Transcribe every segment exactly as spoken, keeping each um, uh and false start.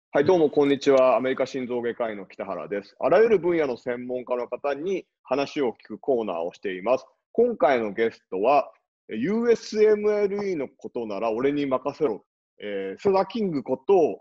はい、どうもこんにちは。アメリカ心臓外科医の北原です。あらゆる分野の専門家の方に話を聞くコーナーをしています。今回のゲストは、ユーエスエムエルイー のことなら俺に任せろ。えー、セザキングこと、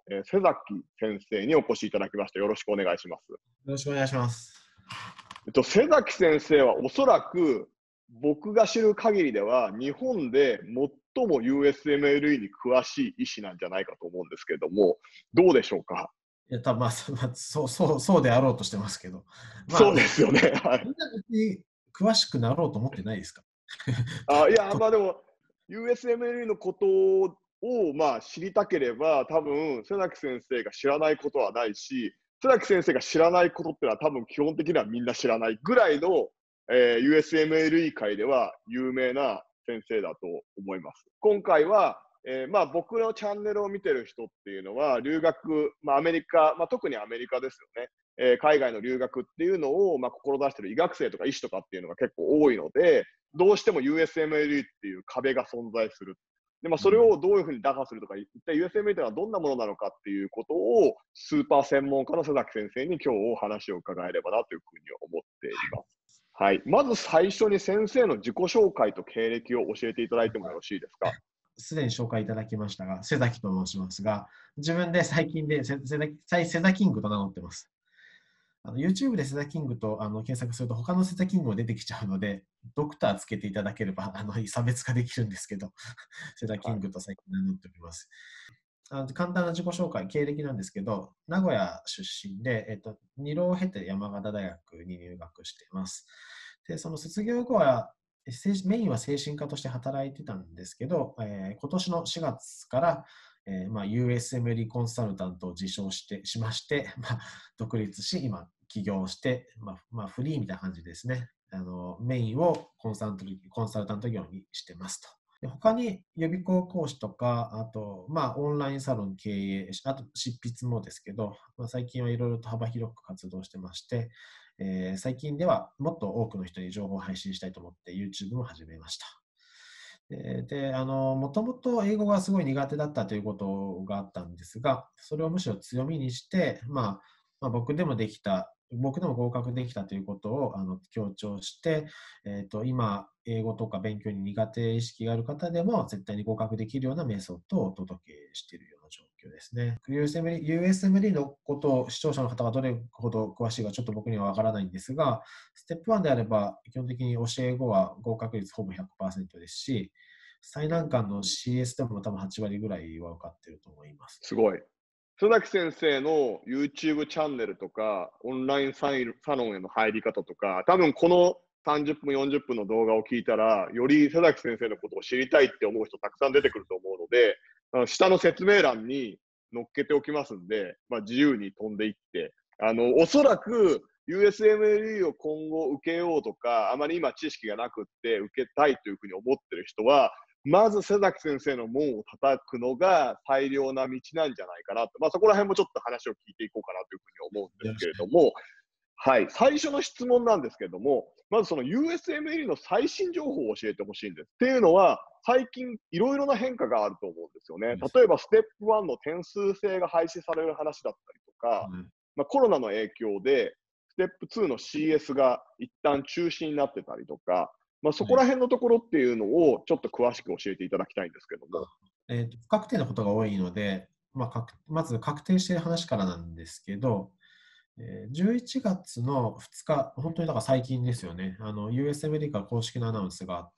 えー、瀬崎先生にお越しいただきました。よろしくお願いします。よろしくお願いします。 えっと、瀬崎先生はおそらく僕が知る限りでは日本で最も ユーエスエムエルイー に詳しい医師なんじゃないかと思うんですけれども、どうでしょうか？ いや、たまあ、そまあ、そうそうそうであろうとしてますけど、まあ、 そうですよね。はい。 みんな別に詳しくなろうと思ってないですか？ あ、いや、 とまあ、でも、ユーエスエムエルイー のことを、まあ、知りたければ、多分、瀬崎先生が知らないことはないし、瀬崎先生が知らないことってのは、多分基本的にはみんな知らないぐらいの、えー ユーエスエムエルイー 界では有名な先生だと思います。今回は、えーまあ、僕のチャンネルを見てる人っていうのは、留学、まあ、アメリカ、まあ、特にアメリカですよね。えー海外の留学っていうのを、まあ、志してる医学生とか医師とかっていうのが結構多いので、どうしても ユーエスエムエルイー っていう壁が存在する。で、まあ、それをどういうふうに打破するとか、一体 ユーエスエムエルイー というのはどんなものなのかっていうことを、スーパー専門家の瀬崎先生に今日お話を伺えればなというふうに思っています。はい。まず最初に先生の自己紹介と経歴を教えていただいてもよろしいですか？ すでに紹介いただきましたが、瀬崎と申しますが、自分で最近でセセザセセザキングと名乗ってます。あの YouTube でセザキングとあの検索すると他のセザキングも出てきちゃうので、ドクターつけていただければあの差別化できるんですけど、セザキはい。 ングと最近名乗っております。あの簡単な自己紹介、経歴なんですけど、名古屋出身で、えっと、に浪を経て山形大学に入学しています。で、その卒業後は、メインは精神科として働いてたんですけど、えー今年のしがつから、えーまあ、ユーエスエムエル コンサルタントを自称してしまして、まあ、独立し、今、起業して、まあまあ、フリーみたいな感じですね。あのメインをコンサルタントコンサルタント業にしてますと。で他に予備校講師とか、あと、まあ、オンラインサロン経営、あと執筆もですけど、まあ、最近はいろいろと幅広く活動してまして、えー最近ではもっと多くの人に情報を配信したいと思って YouTube も始めました。で、であの、もともと英語がすごい苦手だったということがあったんですが、それをむしろ強みにして、まあ、まあ、僕でもできた、僕でも合格できたということをあの強調して、えーと、今、英語とか勉強に苦手意識がある方でも絶対に合格できるようなメソッドをお届けしているような状況ですね。ユーエスエムディー、ユーエスエムディー のことを視聴者の方がどれほど詳しいかちょっと僕にはわからないんですが、ステップワンであれば基本的に教え子は合格率ほぼひゃくパーセントですし、最難関の シーエス でも多分はち割ぐらいは受かってると思います。 すごい。須崎先生の YouTube チャンネルとか、オンラインサイサロンへの入り方とか、多分このさんじゅっぷん、よんじゅっぷんの動画を聞いたら、より須崎先生のことを知りたいって思う人たくさん出てくると思うので、あの下の説明欄に載っけておきますんで、まあ、自由に飛んでいって、あの、おそらく ユーエスエムエルイー を今後受けようとか、あまり今知識がなくって受けたいというふうに思ってる人は、まず瀬崎先生の門を叩くのが最良な道なんじゃないかなと、まあ、そこら辺もちょっと話を聞いていこうかなというふうに思うんですけれども、はい、最初の質問なんですけれども、まずその ユーエスエムエルイー の最新情報を教えてほしいんです。っていうのは、最近いろいろな変化があると思うんですよね。例えば、ステップワンの点数制が廃止される話だったりとか、まあ、コロナの影響で、ステップツーの シーエス が一旦中止になってたりとか、まあ、そこら辺のところっていうのをちょっと詳しく教えていただきたいんですけども。 えーと不確定なことが多いので、まあ、確まず確定している話からなんですけど、えーじゅういちがつのふつか、本当にだから最近ですよね、あの ユーエスエムディー から公式のアナウンスがあって、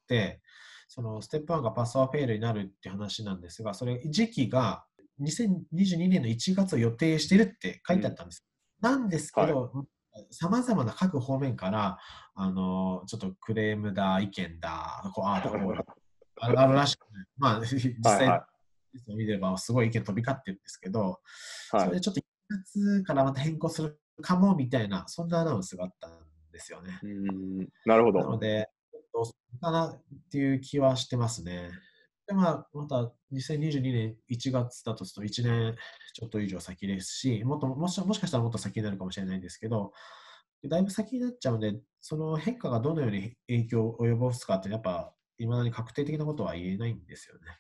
そのステップワンがパスワーフェールになるって話なんですが、それ時期がにせんにじゅうにねんのいちがつを予定しているって書いてあうん。 ったんです。なんですけはい。 ど、さまざまな各方面から、あのちょっとクレームだ、意見だ、こうああだこうだ、あるあるらしく、まあ、実際はいは見ればすごい意見飛び交ってるんですけど、 い。はい。 それでちょっといちがつからまた変更するかもみたいな、そんなアナウンスがあったんですよね。 うーん。なるほど。 なので、ちょっとそうかなっていう気はしてますね。で、まあ、またにせんにじゅうにねんいちがつだとするといちねんちょっと以上先ですし、もっともしもしかしたらもっと先になるかもしれないんですけど、だいぶ先になっちゃうので、その変化がどのように影響を及ぼすかって、やっぱ、未だに確定的なことは言えないんですよね。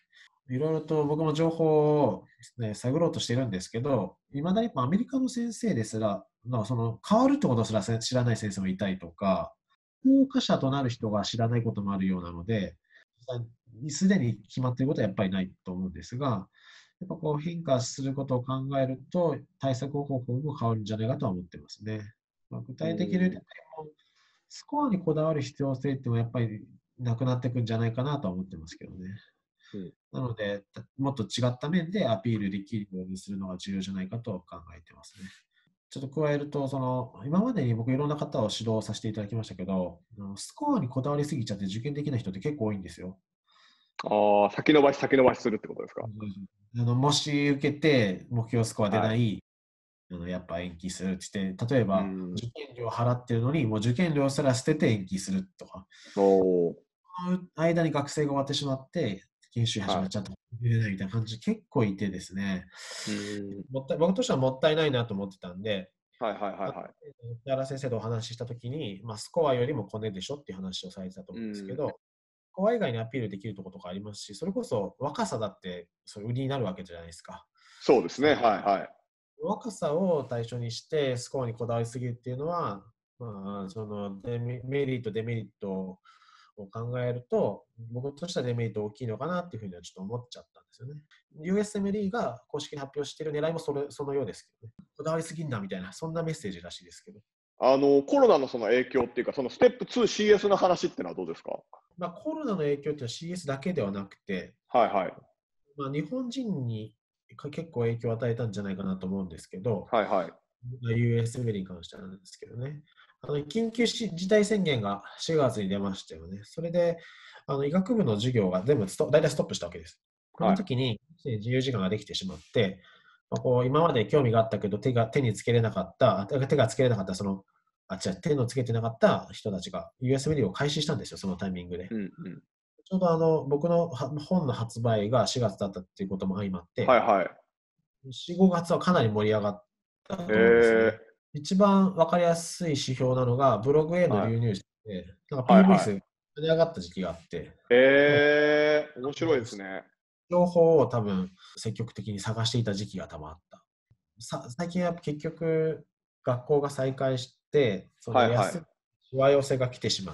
いろいろと僕も情報を、ね、探ろうとしてるんですけど、いまだにアメリカの先生ですら、まあ、その変わるってことすらせ知らない先生もいたりとか、効果者となる人が知らないこともあるようなので、すでに決まっていることはやっぱりないと思うんですが、やっぱこう変化することを考えると、対策方法も変わるんじゃないかとは思ってますね。まあ、具う体的に言うと、 ん。 スコアにこだわる必要性っていうのはやっぱりなくなっていくんじゃないかなとは思ってますけどね。 うん。 なので、もっと違った面でアピールできるようにするのが重要じゃないかと考えてますね。ちょっと加えると、その、今までに僕いろんな方を指導させていただきましたけど、スコアにこだわりすぎちゃって受験できない人って結構多いんですよ。 ああ、先延ばし先延ばしするってことですか？ あのもし受けて目標スコア出はい。 ない、あのやっぱ延期するって言って、例えばうん。 受験料払ってるのに、もう受験料すら捨てて延期するとか、 おお。 その間に学生が終わってしまって、研修始まはい。 っちゃった、出れないみたいな感じ結構いてですね、 うん。 もったい僕としてはもったいないなと思ってたんで、 はいはいはいあはい。 木原先生とお話ししたときに、まあ、スコアよりもコネでしょっていう話をされてたと思うんですけうん。 ど、スコア以外にアピールできるところとかありますし、それこそ若さだってそう売りになるわけじゃないですか。 そうですね。 そのはいはい。 若さを対象にしてスコアにこだわりすぎるっていうのは、まあ、そのデメメリット、デメリットを考えると、僕としてはデメリット大きいのかなっていうふうにはちょっと思っちゃったんですよね。ユーエスエムエルイー が公式に発表している狙いもそれそのようですけどね。こだわりすぎんなみたいな、そんなメッセージらしいですけど。 あの、コロナのその影響っていうか、そのステップ ツーシーエス の話っていうのはどうですか？ まあ、コロナの影響っていうのは シーエス だけではなくて、 はいはい。 まあ、日本人に結構影響を与えたんじゃないかなと思うんですけど、 はいはい。 ユーエスエムエルに関してはなんですけどね。あの緊急事態宣言がしがつに出ましたよね。それで、あの医学部の授業が全部スト大体ストップしたわけです。このはい。 時に自由時間ができてしまって、まあ、こう今まで興味があったけど手が手につけれなかった、手がつけれなかった、その、あ、違う、手のつけてなかった人たちが ユーエスエムエル を開始したんですよ、そのタイミングで。 うんうん。 ちょうどあの僕の本の発売がしがつだったっていうことも相まって、 はいはい。 よん、ごがつはかなり盛り上がったへと思うんですよね。 え。 一番わかりやすい指標なのが、ブログへのはい。 流入数で、なんかはいピーブイはい。 数、跳ね上がった時期があって、まあ、 ええ、面白いあのですね。 情報を多分積極的に探していた時期が多分あった。さ最近は結局、学校が再開して、その休はいはい。 しわ寄せが来てしまって、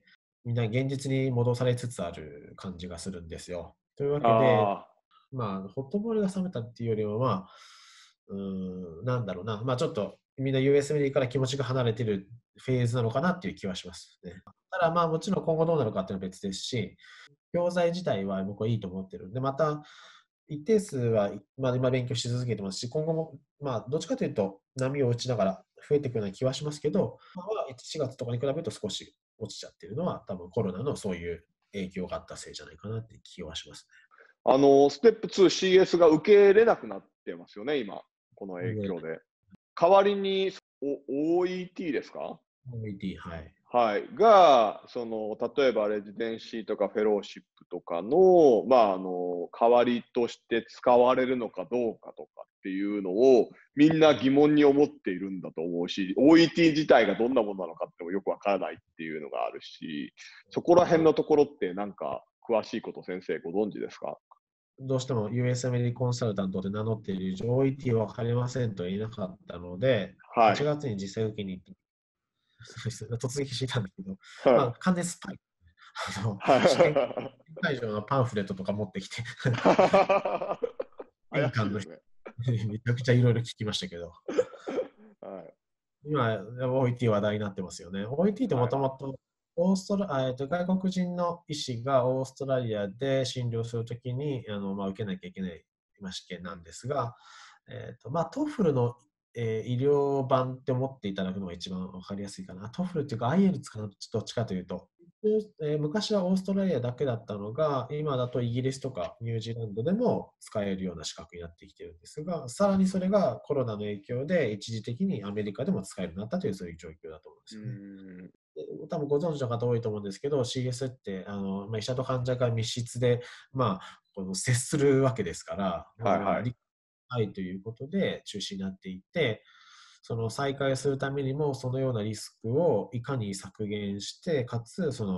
みんな現実に戻されつつある感じがするんですよ。というわけで、 あまあ、ほとぼりが冷めたっていうよりは、まあ、うーん、なんだろうな、まあちょっとみんな ユーエスエムディー から気持ちが離れてるフェーズなのかなっていう気はしますね。ただまあもちろん今後どうなるかっていうのは別ですし、教材自体は僕はいいと思ってるんで、また一定数は、まあ、今勉強し続けてますし、今後も、まあ、どっちかというと波を打ちながら増えていくような気はしますけど、まあ、しがつとかに比べると少し落ちちゃってるのは、多分コロナのそういう影響があったせいじゃないかなって気はしますあ、あの、ステップ ツーシーエス が受け入れなくなってますよね、今、この影ね。 響で。代わりに、お オーイーティー ですか？ オーイーティー、はい。 はい。が、その、例えばレジデンシーとかフェローシップとかの、まあ、あの、代わりとして使われるのかどうかとかっていうのを、みんな疑問に思っているんだと思うし、オーイーティー 自体がどんなものなのかってもよくわからないっていうのがあるし、そこら辺のところってなんか詳しいこと先生ご存知ですか？ どうしても ユーエスエムエル コンサルタントで名乗っている以上、オーイーティー は分かりませんと言えなかったので、8 はい。 月に実際受けに行って、突撃していたんだけど、まあ、 はい。 完全スパイ。あの、試験は会場のパンフレットとか持ってきて、 い。怪年間の人しいですね。 めちゃくちゃいろいろ聞きましたけど、 はい。 今、オーイーティー 話題になってますよね。オーイーティー ってもはい。 ともと、オーストラあえっと外国人の医師がオーストラリアで診療するときにあの、まあ、受けなきゃいけない、まあ、試験なんですが、えっとまあ、トフル の、えー医療版って思っていただくのが一番わかりやすいかな。トフルっていうか アイエルツ かな、どっちかというと。えー昔はオーストラリアだけだったのが、今だとイギリスとかニュージーランドでも使えるような資格になってきてるんですが、さらにそれがコロナの影響で一時的にアメリカでも使えるようになったというそういう状況だと思うんでうーすよね。 ん。 で多分ご存知の方多いと思うんですけど、シーエス ってあの、まあ、医者と患者が密室で、まあ、この接するわけですから、まあまあ、 はいはい。 理解ということで中止になっていて、その再開するためにも、そのようなリスクをいかに削減して、かつ、その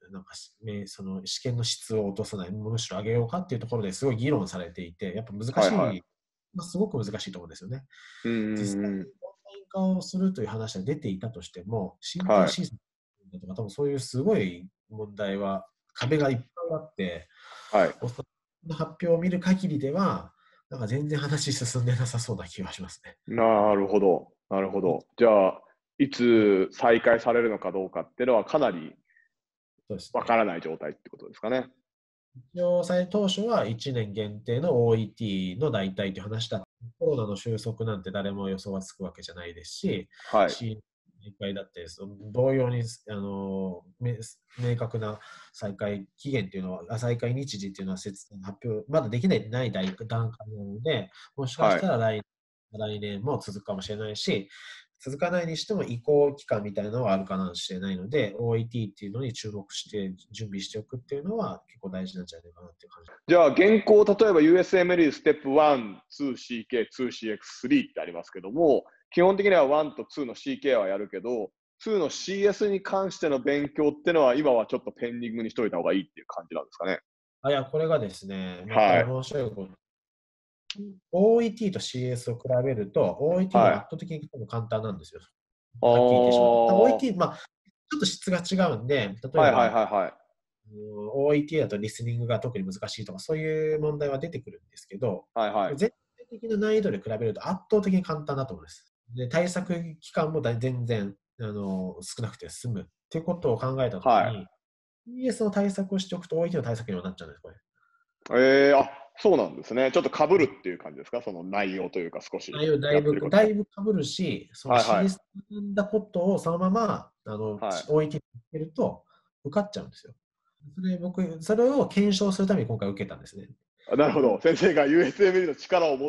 なんかその試験の質を落とさない、むしろ上げようかっていうところですごい議論されていて、やっぱ難しい、 はいはい。 まあ、すごく難しいところですよね。 うんうん実際うん。 にオンライン化をするという話が出ていたとしても、身体はい。 審査とか、多分そういうすごい問題は、壁がいっぱいあって、 はい。 おその発表を見る限りでは、なんか全然話進んでなさそうな気がしますね。 なるほど。なるほど。じゃあ、いつ再開されるのかどうかっていうのはかなりそうですね。 わからない状態ってことですかね。 一応、最当初はいちねん限定の オーイーティー の代替という話だった。コロナの収束なんて誰も予想はつくわけじゃないですし、 はい。 し大会だってその同様にあのめ明確な再開期限というのは、あ再開日時というのは説発表、まだできないない段階なので、もしかはい。 したら来来年も続くかもしれないし、続かないにしても移行期間みたいなのはあるかもしれないので、オーイーティー っていうのに注目して準備しておくっていうのは結構大事なんじゃないかなっていう感じ。 じゃあ、現行、例えば ユーエスエムエル ステップいち、に、シーケー、に、シーエックス、スリーってありますけども、基本的にはいちとにの シーケー はやるけど、にの シーエス に関しての勉強っていうのは、今はちょっとペンディングにしといた方がいいっていう感じなんですかね。 あ、いや、これがですね、またはい。 面白いこと。オーイーティー と シーエス を比べると、オーイーティー のはい。 圧倒的に簡単なんですよ。 あはっきり言ってしまう。 あ。 オーイーティー、まあ、ちょっと質が違うんで、例えはいはいば、 はいはい。 オーイーティー だとリスニングが特に難しいとか、そういう問題は出てくるんですけど、 はいはい。 全体的な難易度で比べると圧倒的に簡単だと思います。で、対策期間もだ全然あの少なくて済むっていうことを考えたときはい。 に、イーエス の対策をしておくと オーイーティー の対策にはなっちゃうんです、これ。 ええー、あ、そうなんですね。ちょっと被るっていう感じですか、その内容というか、少し内容だいぶ、 やってることが。 だいぶ被るし、そのはいはい。 シーエス 学んだことをそのままあのはい。 オーイーティー につけると受かっちゃうんですよ。それ僕、それを検証するために今回受けたんですね。 あ、なるほど。先生が ユーエスエムエル の力を持って、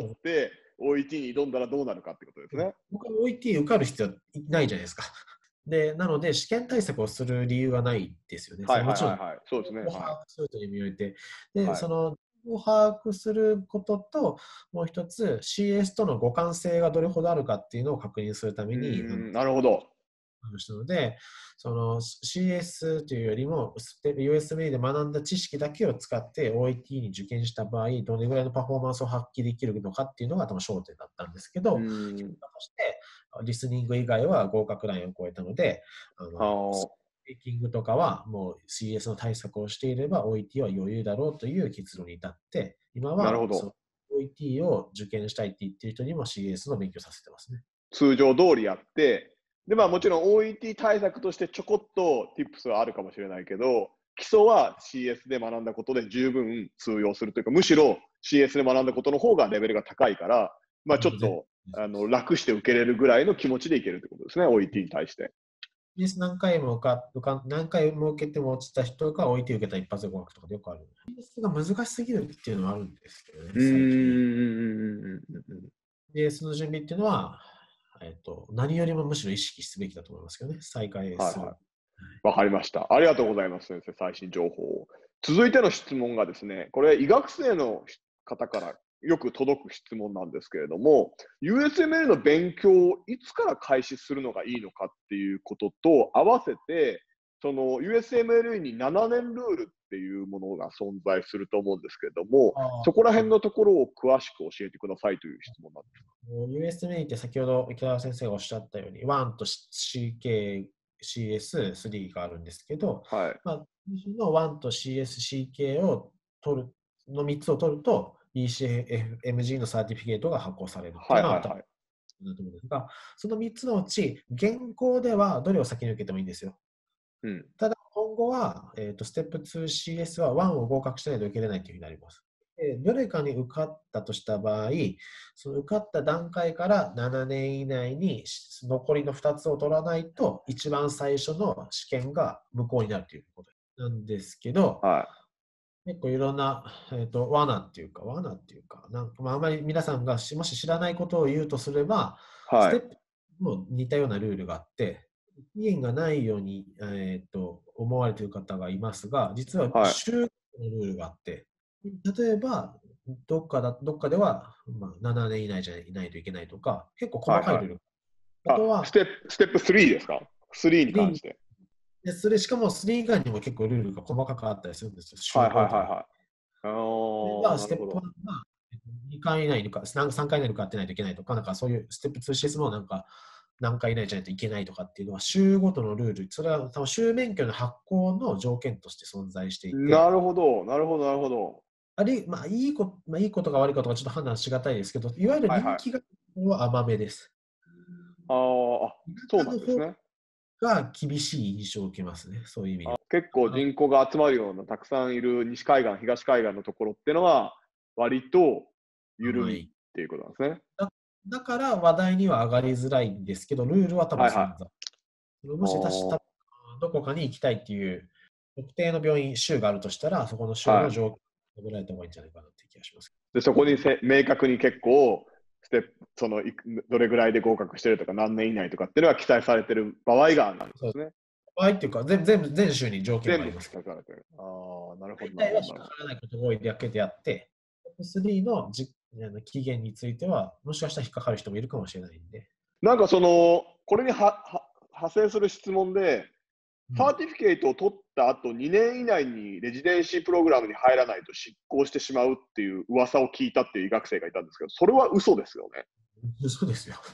オーイーティー に挑んだらどうなるかってことですね。 僕は オーイーティー 受かる必要ないじゃないですか。で、なので、試験対策をする理由はないですよね。そはいのもちろん、 はいはいはい。そうですね。 をはい。 把握するという意味において、で、 はい。 その、を把握することと、もう一つ、シーエス との互換性がどれほどあるかっていうのを確認するたうーめに、あのん、なるほど。 したので、その シーエス というよりも、ユーエスエムイー で学んだ知識だけを使って オーイーティー に受験した場合、どれぐらいのパフォーマンスを発揮できるのかっていうのが多分焦点だったんですけうど、 ーん。 結果として、リスニング以外は合格ラインを超えたので、あはのスピーキングとかはもう シーエス の対策をしていれば オーイーティー は余裕だろうという結論に至って、今あ、なるはそのほど。 オーイーティー を受験したいって言っている人にも シーエス の勉強させてますね。 通常通りやって、で、まあもちろん オーイーティー 対策としてちょこっと Tips はあるかもしれないけど、基礎は シーエス で学んだことで十分通用するというか、むしろ シーエス で学んだことの方がレベルが高いから、まあちょっ全とあの楽して受けれるぐらいの気持ちでいけるってことですね、オーイーティー に対して。 イエス何回も受か受か何回も受けても落ちた人が置いて受けた一発合格とかでよくある。イエスが難しすぎるっていうのはあるんですけどね、 うー最近。 ん。 イエスの準備っていうのは、えっと、何よりもむしろ意識すべきだと思いますけどね、再開する。 はいはい。わかりました。ありがとうございます、先生、最新情報を。続いての質問がですね、これ、医学生の方からよく届く質問なんですけれども、ユーエスエムエル の勉強をいつから開始するのがいいのかっていうことと合わせて、その ユーエスエムエル にななねんルールっていうものが存在すると思うんですけれども、 あそこら辺のところを詳しく教えてくださいという質問なんです。 ユーエスエムイー って先ほど池田先生がおっしゃったように、いちと シーケー、シーエス、スリーがあるんですけど、 はい。 まあ、のいちと シーエス、シーケー を取る、のみっつを取ると、イーシーエムジー のサーティフィケートが発行されるっていうのははいはいはい。 だと思うんですが、そのみっつのうち、現行ではどれを先に受けてもいいんですよ。 うん。 ただ、今後は、えーと、ステップ ツーシーエス はいちを合格しないと受けれないというふうになります。でどれかに受かったとした場合、その受かった段階からななねん以内に残りのふたつを取らないと、一番最初の試験が無効になるということなんですけど、 は結構いろんな、えーと、罠っていうか、罠っていうか、なんかまあ、あまり皆さんがしもし知らないことを言うとすれば、 い。はい。 ステップも似たようなルールがあって、期限がないように、えーと思われている方がいますが、実ははい。 週のルールがあって、例えば、どっかだどっかでは、まあ、ななねん以内じゃいないといけないとか、結構細はいはい。 かいルール。あとあ、スは、 テップ、ステップスリーですか？ スリー に関にして。 で、それしかもスリー以外にも結構ルールが細かくあったりするんですよ。 はい集合とか。 はいはいはい。あは、 あ、なステップいちるほど。 がにかい以内にか、なんかさんかい以内に受かってないといけないとか、なんかそういうステップにシスもなんか何回以内じゃないといけないとかっていうのは、州ごとのルール、それは多分州免許の発行の条件として存在していて、 なるほど、なるほど、なるほど。 あるまあ、いいこと、まあ、いいことか悪いことかちょっと判断しがたいですけど、いわゆるはいはい。 人気がは甘めです。 あーあ、そう田舎の方なんですね。 が厳しい印象を受けますね、そういう意味では。 結構あ人口が集まるようなたくさんいる西海岸、東海岸のところってのは、割と緩みっ甘い。 ていうことなんですね。 だだから話題には上がりづらいんですけど、ルールは多分はいはい。 存在。もし確あかどこかに行きたいっていう特定の病院、州があるとしたら、そこのあ、はい。 州の条件を述べられた方がいいんじゃないかなっていう気がします。 で、そこにせ明確に結構、ステップ、その、いくどれぐらいで合格してるとか、何年以内とかっていうのが記載されてる場合があるんでそうすね。 場合っていうか、全全部全州に条件全部がありますけど、 記載されてる。ああ、なるほど、なるほど、 大体は引っなるほど。 かからないことが多いだけであって、トップスリーのじあの期限については、もしかしたら引っかかる人もいるかもしれないんで。 なんかその、これにはは派生する質問で、 うん、 サーティフィケートを取った後にねん以内にレジデンシープログラムに入らないと失効してしまうっていう噂を聞いたっていう医学生がいたんですけど、それは嘘ですよね。 そうですよ。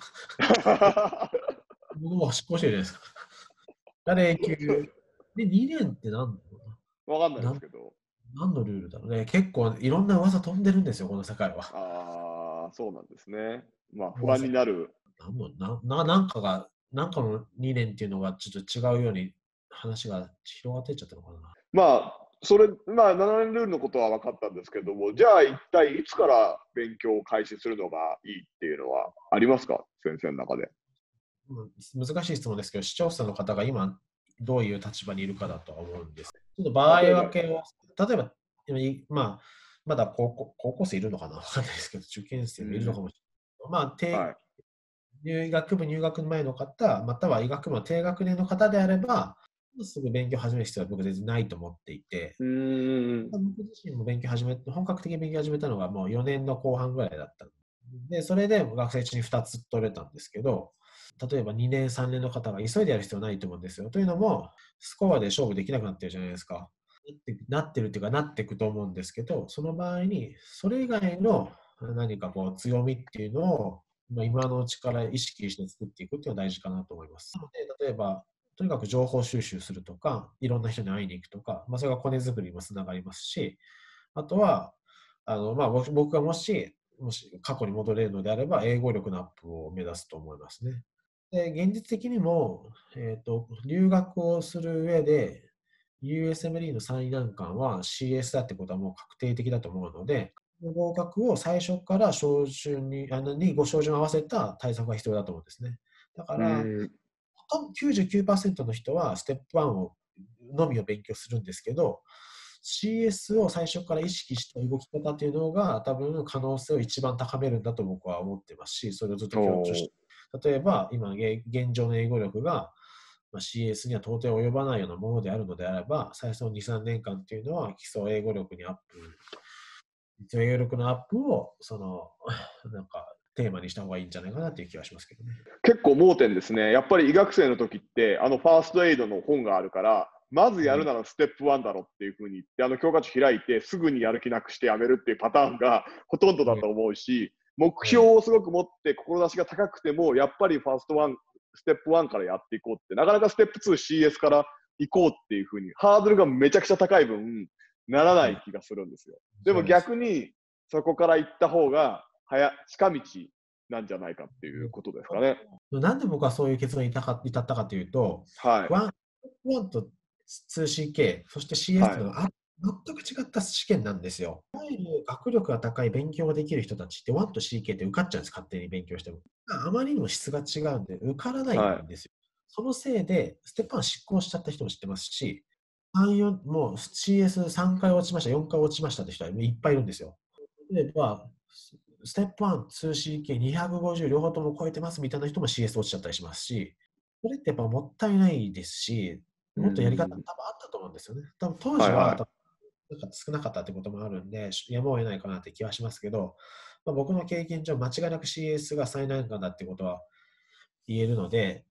僕も執行してるじゃないですか。誰永久。で、にねんって何だろわかんないうな。なんですけど。 何のルールだろうね。結構いろんな噂飛んでるんですよ、この世界は。 ああ、そうなんですね。まあ、不安噂になる。 なんもなななんかが、なんかのにねんっていうのがちょっと違うように話が広がっていっちゃったのかな。 まあ、それ、まあ、ななねんルールのことは分かったんですけども、じゃあ一体いつから勉強を開始するのがいいっていうのはありますか、先生の中で。 うん難しい質問ですけど、視聴者の方が今どういう立場にいるかだとは思うんです。ちょっと場合例えば、 分けを、例えば、今いまあ、まだ高校高校生いるのかなわかんないですけど、受験生もいるのうん、 かもしれない。まあ、低はい。 入学部入学前の方、または医学部の低学年の方であれば、すぐ勉強を始める必要は僕全然ないと思っていて、 うーん、 僕自身も勉強始め、本格的に勉強始めたのがもうよねんの後半ぐらいだった。で、それで学生中にふたつ取れたんですけど、例えばにねん、さんねんの方が急いでやる必要はないと思うんですよ。というのも、スコアで勝負できなくなってるじゃないですか。なってなってるっていうか、なっていくと思うんですけど、その場合に、それ以外の何かこう強みっていうのを、まあ、今のうちから意識して作っていくっていうのは大事かなと思います。なので、例えば、とにかく情報収集するとか、いろんな人に会いに行くとか、まあ、それがコネ作りにもつながりますし、あとは、あのまあ、僕僕がもし、もし過去に戻れるのであれば、英語力のアップを目指すと思いますね。で、現実的にも、えっと、留学をする上で、ユーエスエムディー の最難関は シーエス だってことはもう確定的だと思うので、合格を最初から照準に、あのにご照準を合わせた対策が必要だと思うんですね。だかうら、 ーん、 ほとんどきゅうじゅうきゅうパーセントの人はステップワンをのみを勉強するんですけど、シーエス を最初から意識した動き方というのが多分可能性を一番高めるんだと僕は思ってますし、それをずっと強調しおて、例えば今現状の英語力がまあ シーエス には到底及ばないようなものであるのであれば、最初のに、さんねんかんというのは基礎英語力にアップ、基礎英語力のアップをそのなんかテーマにした方がいいんじゃないかなという気がしますけどね。 結構盲点ですね。やっぱり医学生の時って、あのファーストエイドの本があるから、まずやるならステップワンだろっていうふうに言って、あの教科書開いて、すぐにやる気なくしてやめるっていうパターンがほとんどだと思うし、目標をすごく持って、志が高くても、やっぱりファーストワン、ステップワンからやっていこうって、なかなかステップツー、シーエス から行こうっていうふうに、ハードルがめちゃくちゃ高い分、ならない気がするんですよ。でも逆に、そこから行った方が早、近道なんじゃないかっていうことですかね。 なんで僕はそういう結論に至った至ったかというと、 はい。 ワン、ワンと ツーシーケー、そして シーエス とはい。 いうのはあ全く違った試験なんですよ。いわゆる学力が高い勉強ができる人たちって、ワンと シーケー って受かっちゃうんです、勝手に勉強しても。あまりにも質が違うんで、受からないはい。 んですよ。そのせいで、ステップワン失効しちゃった人も知ってますし、さん、よんもう シーエスさん 回落ちました、よんかい落ちましたって人はいっぱいいるんですよ。例えば、ステップワン、ツーシーケー、にひゃくごじゅう両方とも超えてますみたいな人も シーエス 落ちちゃったりしますし、それってやっぱもったいないですし、 うもっとやり方多分ん。 あったと思うんですよね。多分当時ははいはなんか少なかったってこともあるんで、やむを得ないかなって気はしますけど、まあ、僕の経験上、間違いなく シーエス が最難関だってことは言えるので、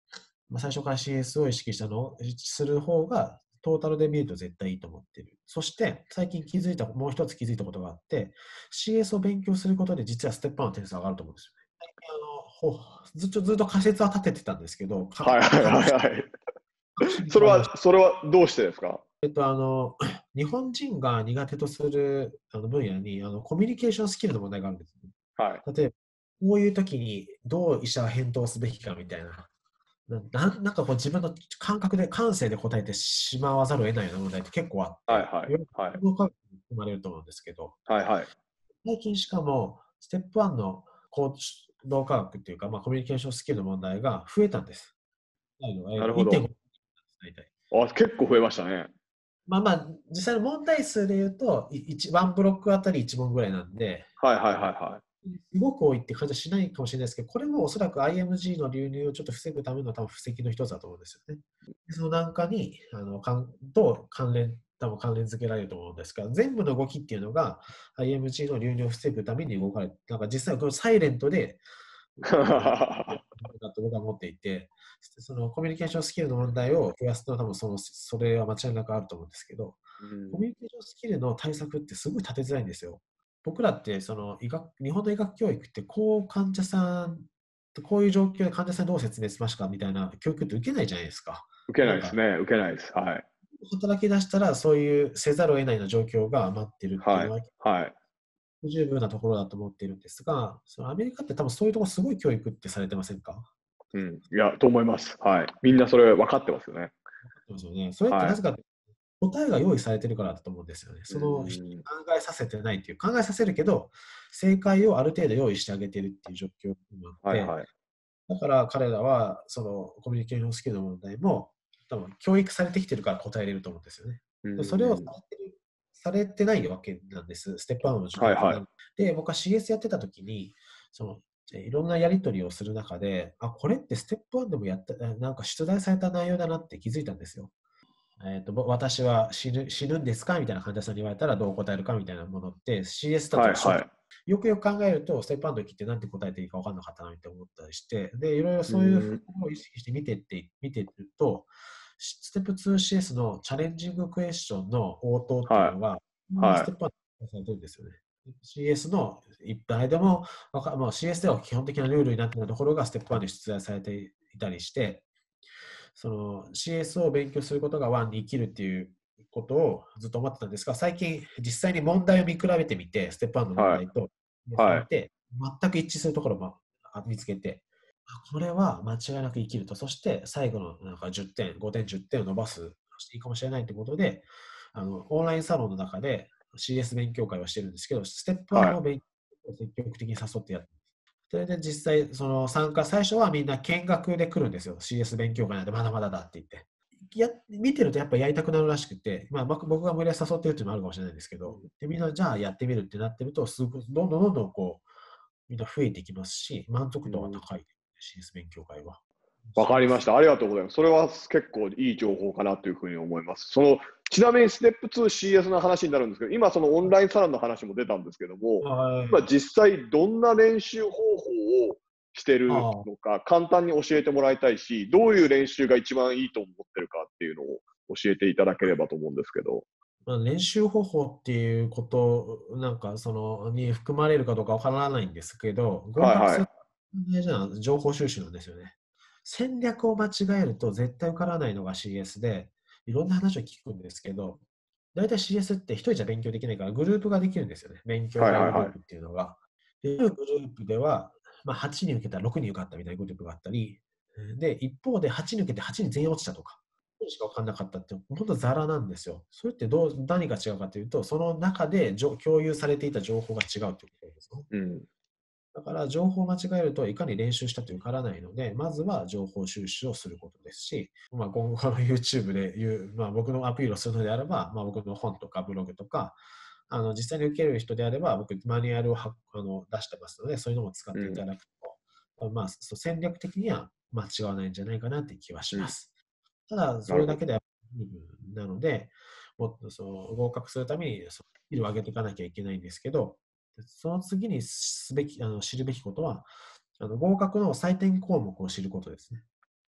まあ、最初から シーエス を意識したのをする方が、トータルで見ると絶対いいと思っている。そして、最近気づいた、もう一つ気づいたことがあって、シーエス を勉強することで実はステップワンの点数上がると思うんですよね。最近あのほずっとずっと仮説は立ててたんですけど、かはいはい確信はいはい。 確信にそれは、 変わりました。 それはどうしてですか？ えっと、あの、日本人が苦手とするあの分野にあのコミュニケーションスキルの問題があるんですね。 はい。 例えば、こういう時にどう医者は返答すべきかみたいな。ななんなんかこう自分の感覚で、感性で答えてしまわざるを得ないような問題って結構あって、 はいはい。 いわゆるはい。 言語化学に含まれると思うんですけど、 はいはい。 最近しかもステップワンの行動科学っていうか、まあ、コミュニケーションスキルの問題が増えたんです。あのえっと、いってんごなるほど。 大体。 あ、結構増えましたね。 まあまあ、実際の問題数で言うと、いいちワンブロックあたりいち問ぐらいなんで、 はいはいはいあのはすごく多いって感じはしないかもしれないですけど、これもおそらく アイエムジー の流入をちょっと防ぐための多分布石の一つだと思うんですよね。でそのなんかにあのかんと関連、多分関連付けられると思うんですが、全部の動きっていうのが アイエムジー の流入を防ぐために動かれて、なんか実際これサイレントでこい。 う、だと僕は思っていて、そのコミュニケーションスキルの問題を増やすと多分その、それは間違いなくあると思うんですけど、 うん。 コミュニケーションスキルの対策ってすごい立てづらいんですよ。僕らってその医学、日本の医学教育ってこう患者さん、こういう状況で患者さんにどう説明しますかみたいな教育って受けないじゃないですか。 受けななんか、 いですね。受けないです。はい。 働き出したらそういうせざるを得ないような状況が待ってるっていうはい。 のははい。 不十分なところだと思っているんですが、そのアメリカって多分そういうところすごい教育ってされてませんか？ うん。いや、と思います。はい。みんなそれ分かってますよね。 分かってますよね。それってはい。 なぜかって答えが用意されてるからだと思うんですよね。 うその人にん。 考えさせてないっていう、考えさせるけど、正解をある程度用意してあげてるっていう状況があって、 はいはい。 だから彼らはそのコミュニケーションスキルの問題も多分教育されてきてるから答えれると思うんですよね。 うでそれをさん。 れてるされてないわけなんです。ステップワンの受はいはい。 験で、僕は シーエス やってた時に、そのいろんなやり取りをする中で、あ、これってステップワンでもやった、なんか出題された内容だなって気づいたんですよ。えーと、ぼ私は死ぬ死ぬんですかみたいな患者さんに言われたらどう答えるかみたいなものって シーエス だと初期、 はいはい。 よくよく考えると、ステップワンの時って何て答えていいか分かんなかったなって思ったりして、で、いろいろうそういうとん。 ころを意識して見てって見てると、ステップ ツーシーエス のチャレンジングクエスチョンの応答っていうはい。 のが、みんなスはい。 テップワンでされてるんですよね。シーエス のいっぱいでも、わかまあ、シーエス では基本的なルールになっているところがステップワンで出題されていたりして、その シーエス を勉強することがワンに生きるっていうことをずっと思ってたんですが、最近実際に問題を見比べてみて、ステップワンの問はい。 題とさはい。 んって全く一致するところも見つけて、これは間違いなく生きると。そして最後のなんかじゅってん、ごてん、じゅってんを伸ばすしていいかもしれないということで、あのオンラインサロンの中で シーエス 勉強会をしてるんですけど、ステップワンはい。 を勉強積極的に誘ってやってそれで実際、その参加、最初はみんな見学で来るんですよ。シーエス 勉強会なんてまだまだだって言って。や見てるとやっぱやりたくなるらしくて、まあ、僕僕が無理やり誘ってるっていうのもあるかもしれないですけど、でみんなじゃあやってみるってなってると、すごいどんどんどんどんこう、みんな増えていきますし、満足度はうん。 高い、シーエス 勉強会は。 わかりました。ありがとうございます。それは結構いい情報かなというふうに思います。その、ちなみにステップ ツーシーエス の話になるんですけど、今そのオンラインサロンの話も出たんですけども、 はい。 今実際どんな練習方法をしてるああ、 のか、簡単に教えてもらいたいし、どういう練習が一番いいと思ってるかっていうのを教えていただければと思うんですけど。 まあ、練習方法っていうことなんかそのに含まれるかどうかわからないんですけど、合格するはいはい。 大事なのは情報収集なんですよね。戦略を間違えると絶対受からないのが シーエス で、いろんな話を聞くんですけど、大体 シーエス って一人じゃ勉強できないからグループができるんですよね。勉強はいはいはい。 会グループっていうのが。で、あるグループでは、まあ、はちにん受けたらろくにん受かったみたいなグループがあったり、で、一方ではちにん受けてはちにん全員落ちたとか、ひとりしか分かんなかったって、本当ザラなんですよ。それってどう何が違うかというと、その中でじょ共有されていた情報が違うということですね。 うん。 だから情報を間違えるといかに練習したって受からないので、まずは情報収集をすることですし、まあ、今後の YouTube で言う、まあ、僕のアピールをするのであれば、まあ、僕の本とかブログとか、あの実際に受ける人であれば、僕マニュアルをはあの出してますので、そういうのも使っていたうん。 だくと、まあ、そう戦略的には間違わないんじゃないかなって気はしうん。 ます。ただ、そなるほど。 れだけでは不十分なので、もっとその合格するためにそのスキルを上げていかなきゃいけないんですけど、その次にすべきあの知るべきことは、あの合格の採点項目を知ることですね。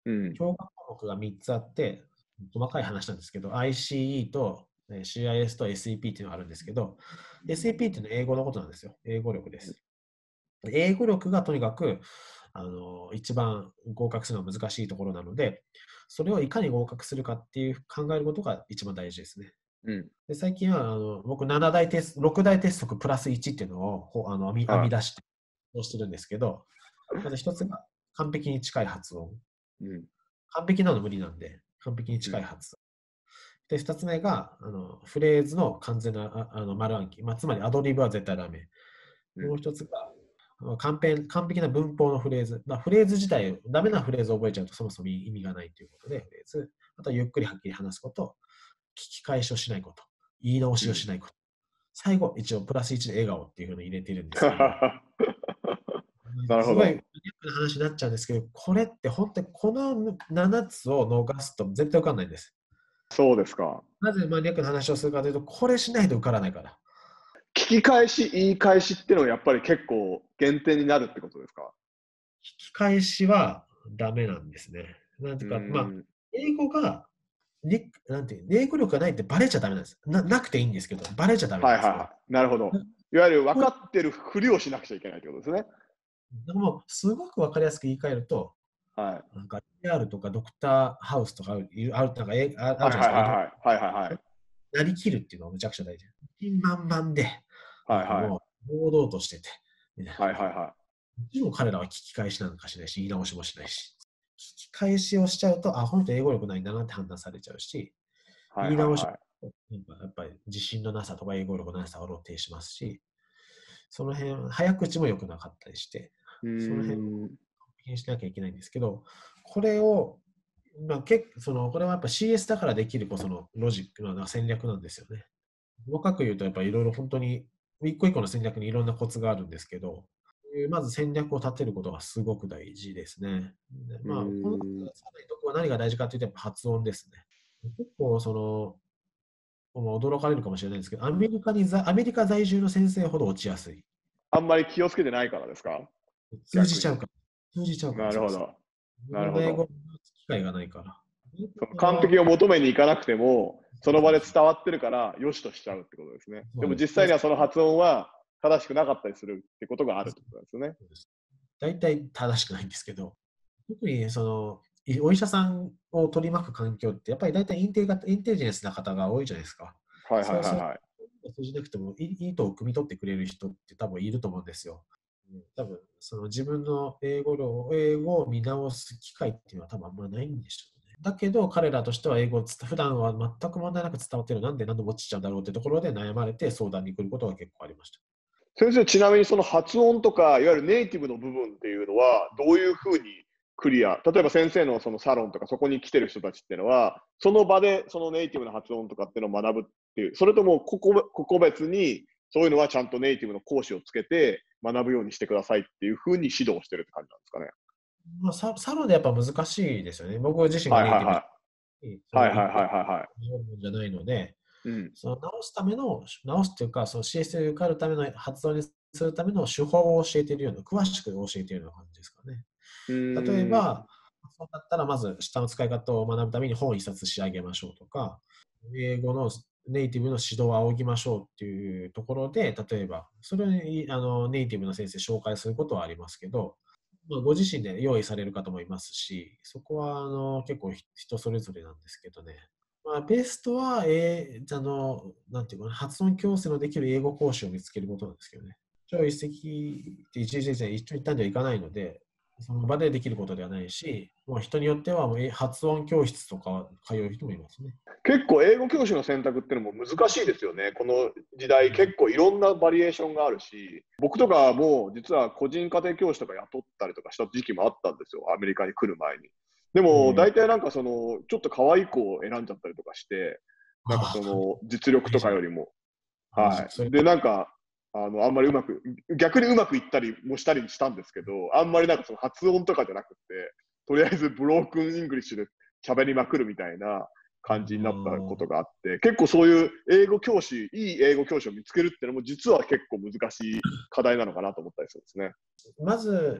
うん。 教科項目がみっつあって、細かい話なんですけど、アイシーイー と シーアイエス と エスイーピー っていうのがあるんですけど、エスイーピー っていうのは英語のことなんですよ。英語力です。英語力がとにかく、あの、一番合格するのは難しいところなので、それをいかに合格するかっていう考えることが一番大事ですね。 うん。 で最近はあの僕なな大テスト、ろく大鉄則プラスいちっていうのをほあの編み編みは出してそうしてるんですけど、まず一つが完璧に近い発音。 い。うん。 完璧なの無理なんで、完璧にうん。 近い発音。で、二つ目があのフレーズの完全なああの丸暗記。まあ、つまりアドリブは絶対ダメ。 うん。 もう一つがあの完璧完璧な文法のフレーズ。まあ、フレーズ自体、ダメなフレーズを覚えちゃうとそもそも意味がないということで、フレーズ。あとはゆっくりはっきり話すこと、聞き返しをしないこと、言い直うん。 しをしないこと。最後、一応プラスいちで笑顔っていうふうに入れてるんですけど、すごいマニアッなるほど。 クな話になっちゃうんですけど、これって本当にこのななつを逃すと絶対受かんないんです。 そうですか。 なぜマニアックな話をするかというと、これしないと受からないから。 聞き返し、言い返しっていうのはやっぱり結構減点になるってことですか？ 聞き返しはダメなんですね。なんてうーいうか、まあ、 ん。 英語が、りなんていう、英語力がないってバレちゃダメなんです。ななくていいんですけど、バレちゃダメなんです、これ。 はいはいはい。なるほど。いわゆる分こかってるふりをしなくちゃいけないってことですね。 でも、すごくわかりやすく言い換えると、 はい。 なんか ピーアール とかドクターハウスとかある、いるあるなんかえああるはいじゃないですか。いろはいはいはい。はいはいはい。 なりきるっていうのがむちゃくちゃ大事。自信満々で、なんはいはい。 かもう、堂々としてて、みたいな。 はいはいはもちろん彼らは聞き返しなんかしないし、言い直しもしないし。聞き返しをしちゃうと、あ、この人英語力ないんだなって判断されちゃうし、 い。はい言い直しはいはい。 もなんかやっぱり自信のなさとか英語力のなさを露呈しますし、その辺、早口も良くなかったりして、 うーその辺をん。 気にしなきゃいけないんですけど、これを、まあ、結そのこれはやっぱ シーエス だからできるこうそのロジックな戦略なんですよね。細かく言うと、やっぱりいろいろ本当に、一個一個の戦略にいろんなコツがあるんですけど、えーまず戦略を立てることがすごく大事ですね。でうまあ、このーん。 さらにとこは何が大事かというと、やっぱ発音ですね。結構、その、もう驚かれるかもしれないんですけど、アメリカに在アメリカ在住の先生ほど落ちやすい。 あんまり気をつけてないからですか？逆に。 通じちゃうから。通じちゃうから、そうです。 なるほど。 自なるほど。 分の英語を話す機会がないから。 そのこれは、 完璧を求めに行かなくても、その場で伝わってるから、良しとしちゃうってことですね。でもそうです。で実際にはその発音は正しくなかったりするってことがあるってことなんですよね。 そうです。大体正しくないんですけど、特にその、いお医者さんを取り巻く環境って、やっぱり大体インテリがインテリジェンスな方が多いじゃないですか。 はいはいそうするはいはい。 と、通じなくてもいい意図を汲み取ってくれる人って多分いると思うんですよ。うん多分、その自分の英語量、英語を見直す機会っていうのは多分あんまないんでしょうね。だけど、彼らとしては英語をつた普段は全く問題なく伝わってる。なんで何度も落ちちゃうんだろうってところで悩まれて相談に来ることが結構ありました。 先生、ちなみにその発音とか、いわゆるネイティブの部分っていうのは、どういうふうにクリア、例えば先生のそのサロンとか、そこに来てる人たちっていうのは、その場でそのネイティブの発音とかっていうのを学ぶっていう、それともここここ別に、そういうのはちゃんとネイティブの講師をつけて学ぶようにしてくださいっていうふうに指導してるって感じなんですかね。 まあ、ササロンでやっぱ難しいですよね。僕自身がネイティブはいはいはい。 で、そはいはいの一点はいはいはい。 なるもんじゃないので、 うん。 その直すための、直すっていうか、その シーエス を受かるための発音にするための手法を教えているような、詳しく教えているような感じですかね。 うーん。 例えば、そうだったらまず下の使い方を学ぶために本を一冊仕上げましょうとか、英語のネイティブの指導を仰ぎましょうっていうところで、例えば、それにあのネイティブの先生紹介することはありますけど、まあ、ご自身で用意される方もいますし、そこはあの結構人それぞれなんですけどね。まあ、ベストは、えーあの、なんていうかな、発音矯正のできる英語講師を見つけることなんですけどね。超一石って一時先生一緒に行ったんではいかないので、その場でできることではないし、もう人によってはもうえ発音教室とか通う人もいますね。 結構英語教師の選択っていうのも難しいですよね。この時代結構いろんなバリエーションがあるし、僕とかも実は個人家庭教師とか雇ったりとかした時期もあったんですよ。アメリカに来る前に。でもえー大体なんかそのちょっと可愛い子を選んじゃったりとかして、なんかああ、 その実力と大事、 かよりも。 大事。 はい。 それ、 で、なんかあのあんまりうまく、逆にうまくいったりもしたりしたんですけど、あんまりなんかその発音とかじゃなくて、とりあえずブロークンイングリッシュで喋りまくるみたいな感じになったことがあって、結構そういう英語教師、いい英語教師を見つけるっていうのも実は結構難しい課題なのかなと思ったりするんですね。 まず、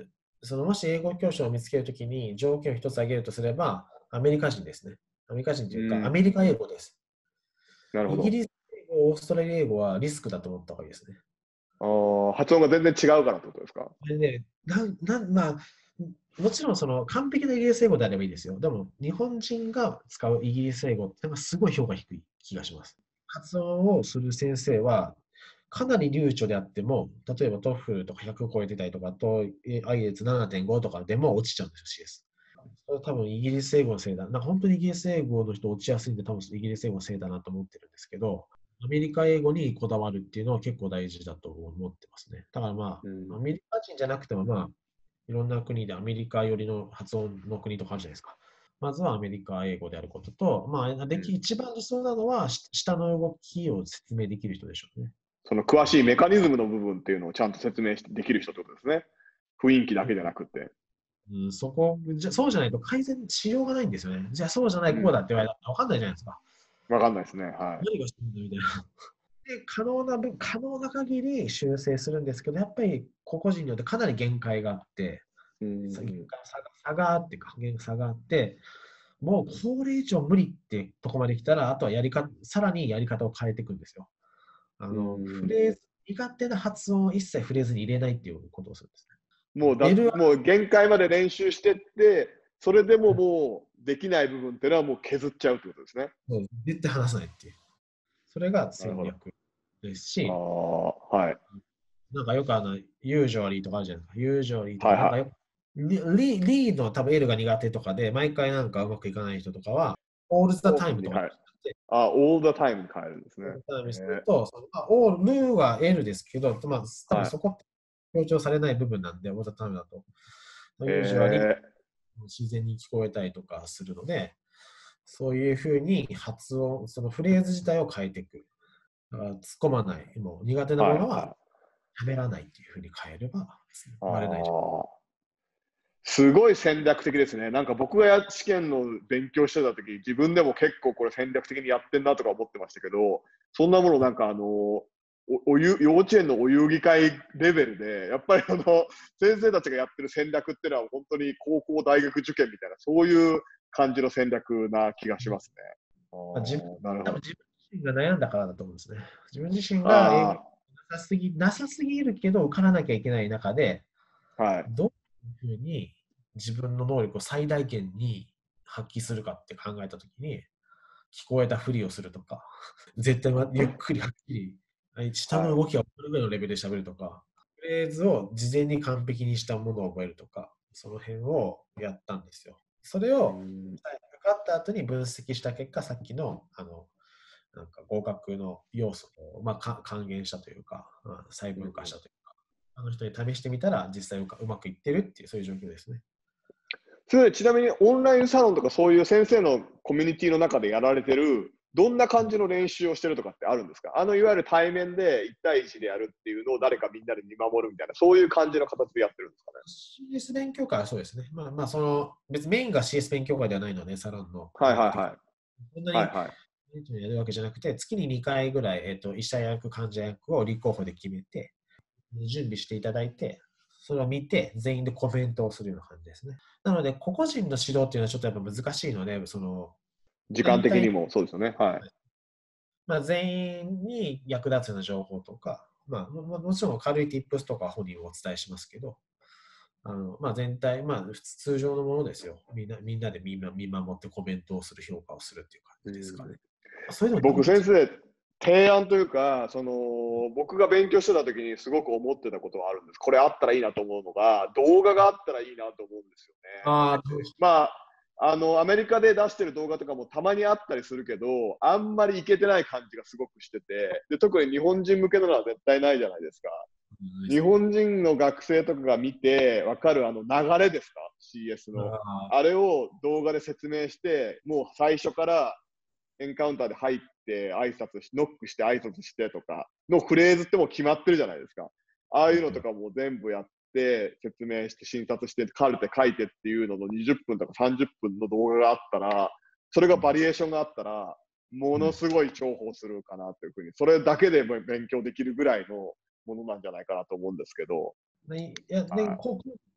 そのもし英語教師を見つけるときに条件を一つ挙げるとすれば、アメリカ人ですね。アメリカ人というか、アうん。 メリカ英語です。 なるほど。 イギリス英語、オーストラリア英語はリスクだと思った方がいいですね。 ああ、発音が全然違うからってことですか？ でね、なんなんまあ、もちろんその完璧なイギリス英語であればいいですよ。でも、日本人が使うイギリス英語ってのがすごい評価低い気がします。発音をする先生は、かなり流暢であっても、例えばトーフルとかひゃく超えてたりとか、と アイエルツななてんご とかでも落ちちゃうんですよ、シーエス。それは多分イギリス英語のせいだ。なんか本当にイギリス英語の人落ちやすいんで、多分イギリス英語のせいだなと思ってるんですけど、アメリカ英語にこだわるっていうのは結構大事だと思ってますね。だからまあ、アうん。 メリカ人じゃなくてもまあ、いろんな国でアメリカ寄りの発音の国とかあるじゃないですか。まずはアメリカ英語であることと、まあ、でき一番理想なのは、し下の動きを説明できる人でしょうね。 その詳しいメカニズムの部分っていうのをちゃんと説明してできる人ってことですね。雰囲気だけじゃなくて。 うん、そこじゃ、そうじゃないと改善しようがないんですよね。じゃあそうじゃない、こうだうん。 って言われたら分かんないじゃないですか。 わかんないですね。は何がしてるんだみたいな。で、可能な分、可能な限り修正するんですけど、やっぱり個々人によってかなり限界があって、 い。うさ限ん。 界差が差があってか、限差があって、もうこれ以上無理ってとこまで来たら、あとはやりか、さらにやり方を変えていくんですよ。あうの、フん。 レーズ、苦手な発音を一切フレーズに入れないっていうことをするんですね。 もうだ、 L はもう限界まで練習してって、それでももうできない部分っていうのはもう削っちゃうってことですね。 もう絶対話さないっていう。それがなるほど。 戦略ですあし、 あ、はい。 なんかよくあの、ユージョアリーとかあるじゃないですか。ユージョアリーとか、なんかはいはよく、リリリーの多分 L が苦手とかで、毎回なんかうまくいかない人とかは、オールい。 ザオータイムとかにプンに変える。 して、 あ、オールドタイムに変えるんですね。 オールザタイムにするえと、そのまあ、オール、ムーは L ですけど、まあ、多ー、はい。 分そこって強調されない部分なんで、オールザタイムだと。ユージョアリーえ自然に聞こえたりとかするので、そういうふうに発音、そのフレーズ自体を変えていく。だから突っ込まない、もう苦手なー、はいものははい。 喋らないっていうふうに変えれば、 あ割れないじゃん。 あ。すごい戦略的ですね。なんか僕がや試験の勉強してた時、自分でも結構これ戦略的にやってんなとか思ってましたけど、そんなものなんかあの、おおゆ幼稚園のお遊戯会レベルで、やっぱりあの、先生たちがやってる戦略っていうのは本当に高校、大学受験みたいな、そういう感じの戦略な気がしますね。あまあ、自分あ、なるほど。 多分自分自身が悩んだからだと思うんですね。自分自身が英語あなさすぎ、なさすぎるけど受からなきゃいけない中で、 あ、はい。 どういうふうに自分の能力を最大限に発揮するかって考えたときに、聞こえたふりをするとか、絶対まゆっくりはっきり、はい下のはい。 動きが分かるぐらいのレベルで喋るとか、フレーズを事前に完璧にしたものを覚えるとか、その辺をやったんですよ。それうをん。 かかった後に分析した結果、さっきのあのなんか合格の要素を、まあ、か還元したというか、まあ、細分化したというか、あの人に試してみたら実際うかうまくいってるっていう、そういう状況ですね。 それでちなみにオンラインサロンとかそういう先生のコミュニティの中でやられてる、どんな感じの練習をしてるとかってあるんですか？あのいわゆる対面でいち対いちでやるっていうのを誰かみんなで見守るみたいな、そういう感じの形でやってるんですかね？ シーエス 勉強会はそうですね。まあまあ、その、別にメインが シーエス 勉強会ではないので、サロンのはいはい目的が。 はい。 そんなにはいはい。 やるわけじゃなくて、月ににかいぐらい、えっと、医者役、患者役を立候補で決めて、準備していただいて、それを見て、全員でコメントをするような感じですね。なので、個々人の指導っていうのはちょっとやっぱ難しいので、その、 時間全体、 的にもそうですよね。はい。 まあ、全員に役立つような情報とか、まあ、ももちろん軽い tips とか本人をお伝えしますけど、あのまあ、全体、まあ、普通通常のものですよ。みんなみんなで見見守ってコメントをする、評価をするっていう感じですかね。それでもできるんですよ。 僕先生、提案というか、その僕が勉強してた時にすごく思ってたことはあるんです。これあったらいいなと思うのが、動画があったらいいなと思うんですよね。 ああ、 まあ、あの、アメリカで出してる動画とかもたまにあったりするけど、あんまりいけてない感じがすごくしてて、で、特に日本人向けなのは絶対ないじゃないですか。日本人の学生とかが見て分かるあの流れですか？ シーエス の。 ああれを動画で説明して、もう最初からエンカウンターで入って挨拶し、ノックして挨拶してとかのフレーズってもう決まってるじゃないですか。ああいうのとかも全部やって説明して診察してカルテ書いてっていうののにじゅっぷんとかさんじゅっぷんの動画があったら、それがバリエーションがあったら、ものすごい重宝するかなというふうに、それだけで勉強できるぐらいのものなんじゃないかなと思うんですけど。 ねいや、で、 はこ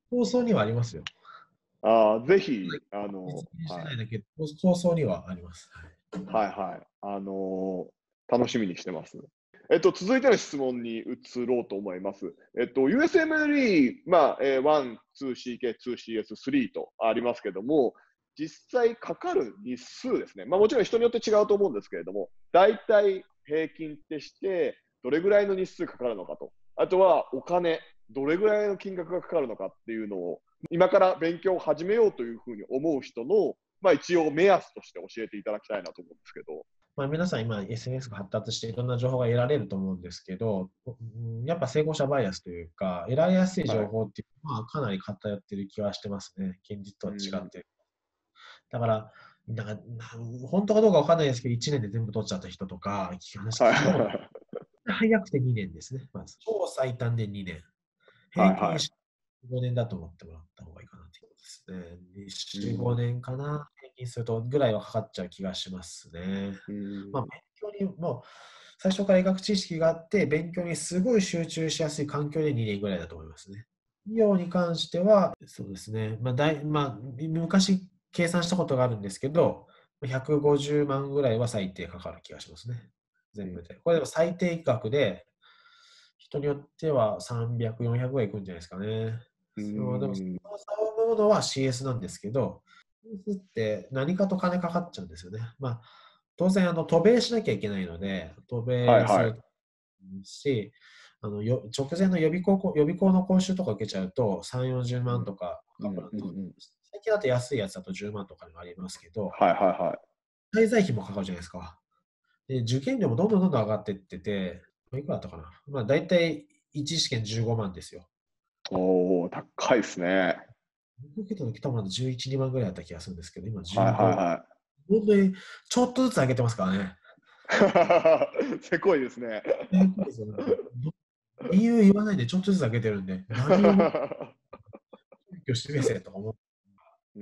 構想にはありますよ。 ああ、ぜひ、あの、 実現してはい。 ないだけ、構想にはあります。はい。 はいはい。あの、楽しみにしてます。えっと、続いての質問に移ろうと思います。えっと、ユーエスエムエルイー、まあ、えー、ワン、ツーシーケー、ツーシーエス、スリーとありますけども、実際かかる日数ですね。まあ、もちろん人によって違うと思うんですけれども、大体平均ってして、どれぐらいの日数かかるのかと。あとは、お金、どれぐらいの金額がかかるのかっていうのを、今から勉強を始めようというふうに思う人の、まあ、一応目安として教えていただきたいなと思うんですけど。 まあ、皆さん今 エスエヌエス が発達していろんな情報が得られると思うんですけど、うんやっぱ成功者バイアスというか、得られやすいはい。 情報っていうのはかなり偏っている気はしてますね。現実とは違っうん。 て。だから、なんか、な本当かどうかわかんないですけど、いちねんで全部取っちゃった人とか、話はい。 聞いたこと、早くてにねんですね。まず、超最短でにねん。 はいはい。 平均ごねんだと思ってもらった方がいいかなっていうことですね。よん、 うん。 ごねんかな、平均するとぐらいはかかっちゃう気がしますね。 うん。 まあ、勉強にもう、最初から医学知識があって、勉強にすごい集中しやすい環境でにねんぐらいだと思いますね。医療に関しては、そうですね、まあだいまあ、昔計算したことがあるんですけど、ひゃくごじゅうまんぐらいは最低かかる気がしますね。全部で。これでも最低額で、人によってはさんびゃく、よんひゃくぐらいいくんじゃないですかね。 うそうでも、そん。 の差を生むのは シーエス なんですけど、シーエス って何かと金かかっちゃうんですよね。まあ、当然、あの、渡米しなきゃいけないので、渡はいはい。 米するし、あのよ直前の予備校予備校の講習とか受けちゃうと、さん、よんじゅううん。 万とかうん。 かかると、 うん。 最近だと安いやつだとじゅうまんとかにもありますけど、 はいはいはい。 滞在費もかかるじゃないですか。で、受験料もどんどんどんどん上がっていってて、いくらだったかな。まあ、大体いち試験じゅうごまんですよ。 おお、高いですね。 僕受けた時多分まだじゅういち、にまんぐらいだった気がするんですけど、今はいはいじゅうご。 は本当にちょっとずつ上げてますからね。 い。せこいですね。 えーですよなんかど理由言わないでちょっとずつ上げてるんで、何をもって根拠示せとか思う。 うん、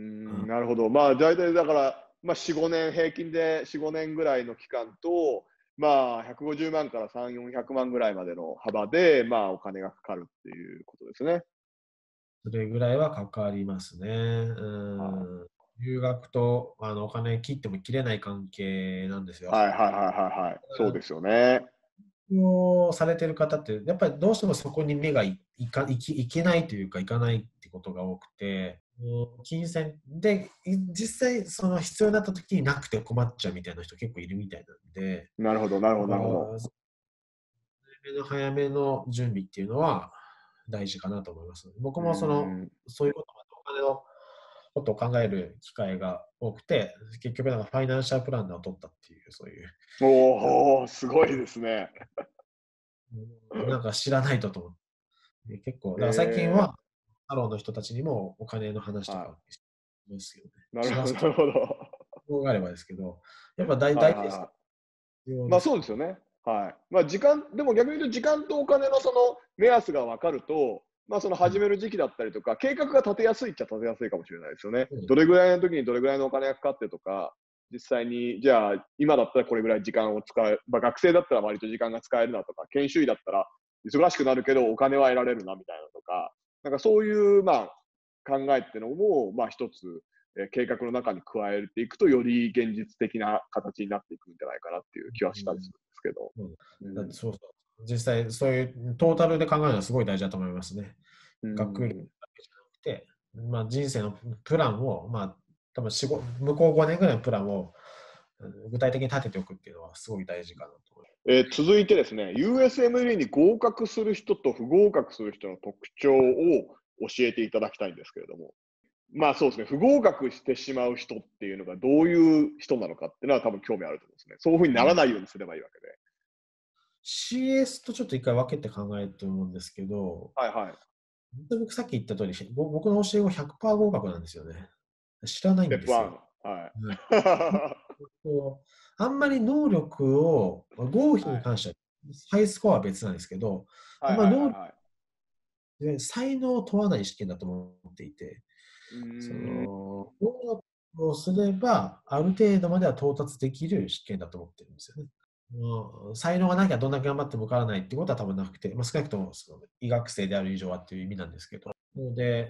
うんなるほど。まあ、大体だから、まあ、よん、ごねん、平均でよん、ごねんぐらいの期間と、まあ、ひゃくごじゅうまんからさん、よんひゃくまんぐらいまでの幅で、まあ、お金がかかるっていうことですね。 それぐらいはかかりますね。 はうん。留学とあのお金切っても切れない関係なんですよ。 いはいはいはいはいはい。そうですよね。 起業されてる方って、やっぱりどうしてもそこに目がいいかいきいけないというか、いかないってことが多くて、うん金銭で、い実際その必要になった時になくて困っちゃうみたいな人結構いるみたいなんで、 なるほどなるほだから、 どなるほど。 早めの早めの準備っていうのは大事かなと思います。僕うーもその、 ん。 そういうことまでお金のことを考える機会が多くて、結局なんかファイナンシャルプランナーを取ったっていう、そういう、 おお、すごいですね。 うんなんか知らないとと思って、結構、だから最近ええ、 は、サロンの人たちにもお金の話とはかしますよね。 い。なるほどしますと、 なるほど。 希望があればですけど、やっぱ大はい大事ですよ。 はいはい。 必要まあ、 ですから。 そうですよね。はい。まあ、時間でも逆に言うと時間とお金のその目安が分かると、まあ、そのはい。 始める時期だったりとか、計画が立てやすいっちゃ立てやすいかもしれないですよね。 そうですどれぐらいの時にどれぐらいのお金がかかってとか、実際に、じゃあ、今だったらこれぐらい時間を使う、まあ、学生だったら割と時間が使えるなとか、研修医だったら忙しくなるけどお金は得られるなみたいなとか、なんかそういう、まあ、考えっていうのも、まあ、一つ、えー計画の中に加えていくと、より現実的な形になっていくんじゃないかなっていう気はしたりするんですけど。 うんだってうん。 そうそう。実際、そういうトータルで考えるのはすごい大事だと思いますね。 う学力だん。 けじゃなくて、まあ、人生のプランを、まあ、多分よん、向こうごねんぐらいのプランをうん具体的に立てておくっていうのはすごい大事かなと思いえー続いてですね、ユーエスエムイー に合格する人と不合格する人の特徴を教えていただきたいんですけれども。まあそうですね、不合格してしまう人っていうのがどういう人なのかっていうのは多分興味あると思うんですね。そういうふうにならます。 ないようにすればいいわけで。 シーエス とちょっと一回分けて考えると思うんですけど、 はいはい。 本当に僕さっき言った通り、ぼ僕の教え子ひゃくパーセント合格なんですよね。知らないステップワン。 んですよ。 はい。 はい。こうあんまり能力を、合否はい。 に関しては、ハイスコアは別なんですけど、あはいんまり能力はいはいはい。 で才能を問わない試験だと思っていて、 うそーん。 の、能力をすれば、ある程度までは到達できる試験だと思ってるんですよね。もう才能がなきゃどんだけ頑張っても受からないっていうことは多分なくて、まあ、少なくともその医学生である以上はっていう意味なんですけど。なので、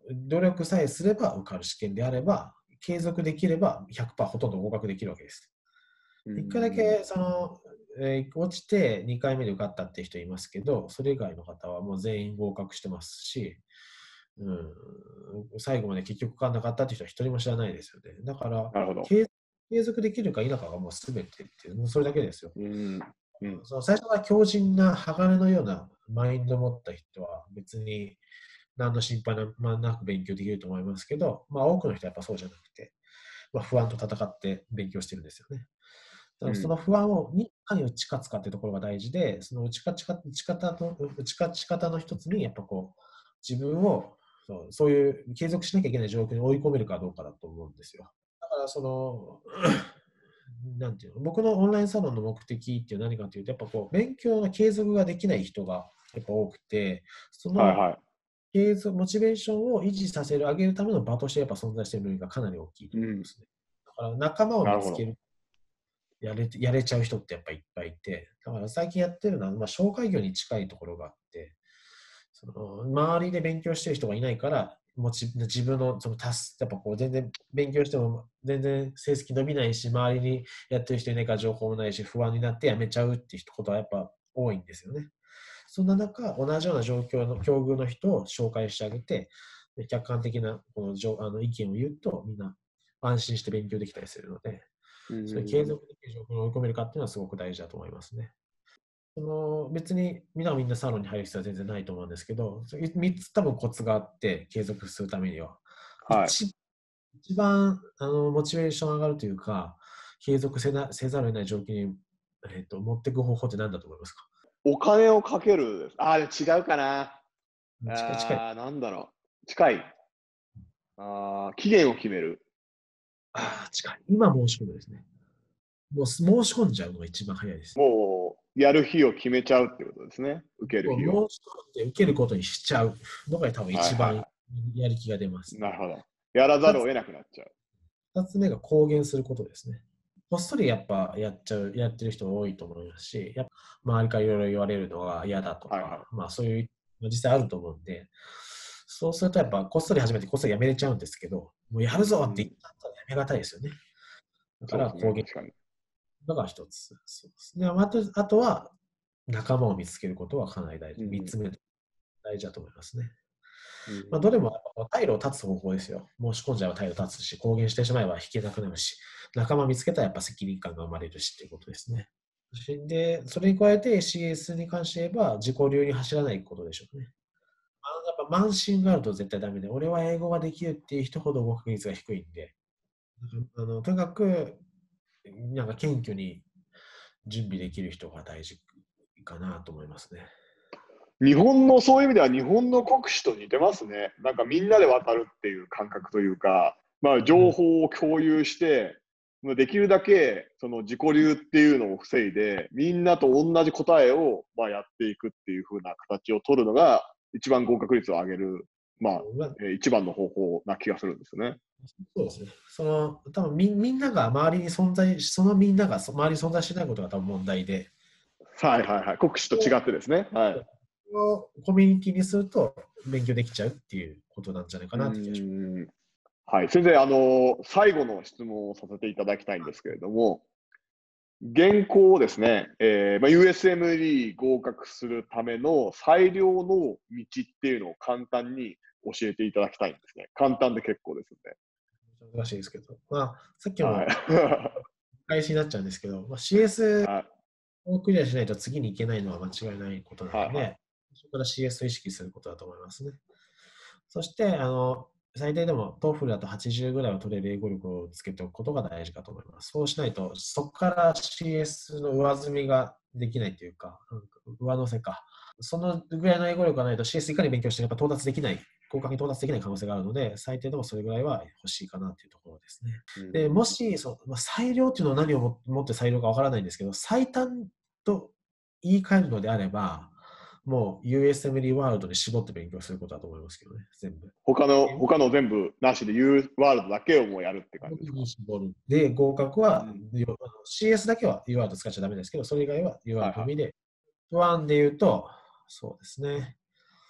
努力さえすれば受かる試験であれば、継続できればひゃくパーセントほとんど合格できるわけです。 うん一回だけその、えー落ちてにかいめで受かったって人いますけど、それ以外の方はもう全員合格してますし、うん、最後まで結局受かんなかったって人は一人も知らないですよね。だからなるほど。 継、継続できるか否かがもう全てっていう、もうそれだけですよ。 うん。うん。 その最初から強靭な鋼のようなマインドを持った人は別に何の心配もなく勉強できると思いますけど、まあ多くの人はやっぱそうじゃなくて、まあ、不安と戦って勉強してるんですよね。だからその不安をにいかに打ち勝つかっていうところが大事で、その打ち勝ち方打ち方の打ち勝ち方の一つに、やっぱこう、自分をそうそういう継続しなきゃいけない状況に追い込めるかどうかだと思うんですよ。だからその、なんていうの、僕のオンラインサロンの目的っていう何かというと、やっぱこう、勉強の継続ができない人がやっぱ多くて、そのはいはい。 継続、モチベーションを維持させる、上げるための場としてやっぱ存在している部分がかなり大きいとうん。 思いますね。だから仲間をなるほど。 見つける、やれやれちゃう人ってやっぱいっぱいいて、だから最近やってるのは、まあ、紹介業に近いところがあって、その周りで勉強してる人がいないから、もち自分のそのタスやっぱこう全然勉強しても全然成績伸びないし、周りにやってる人いないから情報もないし、不安になってやめちゃうっていうことはやっぱ多いんですよね。そんな中、同じような状況の境遇の人を紹介してあげて、で客観的なこのじょあの意見を言うと、みんな安心して勉強できたりするので、 うそれ継ん。 続的に状況に追い込めるかっていうのはすごく大事だと思いますね。その別にみんながみんなサロンに入る必要は全然ないと思うんですけど、みっつ多分コツがあって、継続するためには。 はい。 一一番あのモチベーション上がるというか、継続せなせざるを得ない状況に、えっと持っていく方法って何だと思いますか？ お金をかけるです。ああ、違うかな。 近い近い。 ああ、なんだろう。近い。ああ、期限を決める。 ああ、近い。今申し込むですね。もう申し込んじゃうのが一番早いです。 もう、やる日を決めちゃうってことですね。受ける日を。 もう申し込んで受けることにしちゃうのが多分一番はいはいはやる気が出ます。 い。なるほど。やらざ二つるを得なくなっちゃう。 二つ目が公言することですね。こっそりやっぱやっちゃう、やってる人多いと思いますし、やっぱ周りからいろいろ言われるのが嫌だとか、 はいはい。 まあそういう、実際あると思うんで、そうするとやっぱこっそり始めてこっそりやめれちゃうんですけど、もうやるぞって言うん。 ったらやめがたいですよね。だかそうですね。 ら公言確かに。 のが一つ。そうですね。あとあとは仲間を見つけることはかなり大事。三うん。 つ目大事だと思いますね。 うまあ、どれん。 も退路を断つ方法ですよ。申し込んじゃえば退路断つし、公言してしまえば引けなくなるし、仲間見つけたらやっぱ責任感が生まれるしっていうことですね。で、それに加えて シーエス に関して言えば自己流に走らないことでしょうね。あのやっぱ慢心があると絶対ダメで、俺は英語ができるっていう人ほど合格率が低いんで、あのとにかく、なんか謙虚に準備できる人が大事かなと思いますね。 日本の、そういう意味では日本の国試と似てますね。なんかみんなで渡るっていう感覚というか、まあ情報を共有して、まあできるだけその自己流っていうのを防いで、みんなと同じ答えをまあやっていくっていう風な形を取るのが、一番合格率を上げる、まあ、 まえー一番の方法な気がするんですよね。 そうですね。その、多分みみんなが周りに存在し、そのみんながそ周りに存在しないことが多分問題で、 はいはいはい。国試と違ってですね。はい。 それをコミュニティにすると勉強できちゃうっていうことなんじゃないかうなって気がします。 ーん。はい。先生、あの、最後の質問をさせていただきたいんですけれども、原稿をですね、えーまあ、ユーエスエムディー 合格するための最良の道っていうのを簡単に教えていただきたいんですね。簡単で結構です難しいですけど、まあ、さっきので。 もは返しになっちゃうんですけど、まあ、シーエスい。はい。 をクリアしないと次に行けないのは間違いないことなはい。はい。 ので、そこから シーエス を意識することだと思いますね。そして、あの、最低でも トーフル だとはちじゅうぐらいは取れる英語力をつけておくことが大事かと思います。そうしないと、そこから シーエス の上積みができないというか、なんか上乗せか。そのぐらいの英語力がないと シーエス いかに勉強してもやっぱ到達できない、合格に到達できない可能性があるので、最低でもそれぐらいは欲しいかなというところですね。 うで、もん。 し、そのまあ、裁量っていうのは何をももって裁量かわからないんですけど、最短と言い換えるのであれば、もう ユーエスエムディー ワールドに絞って勉強することだと思いますけどね、全部。 他の、他の全部なしで U ワールドだけをもうやるって感じですか？ に絞る。で、合格は、 うん。 よ シーエス だけは ユーワールド使っちゃダメですけど、それ以外は ユーワーはいはルドのみで、ワンで言うと、そうですね。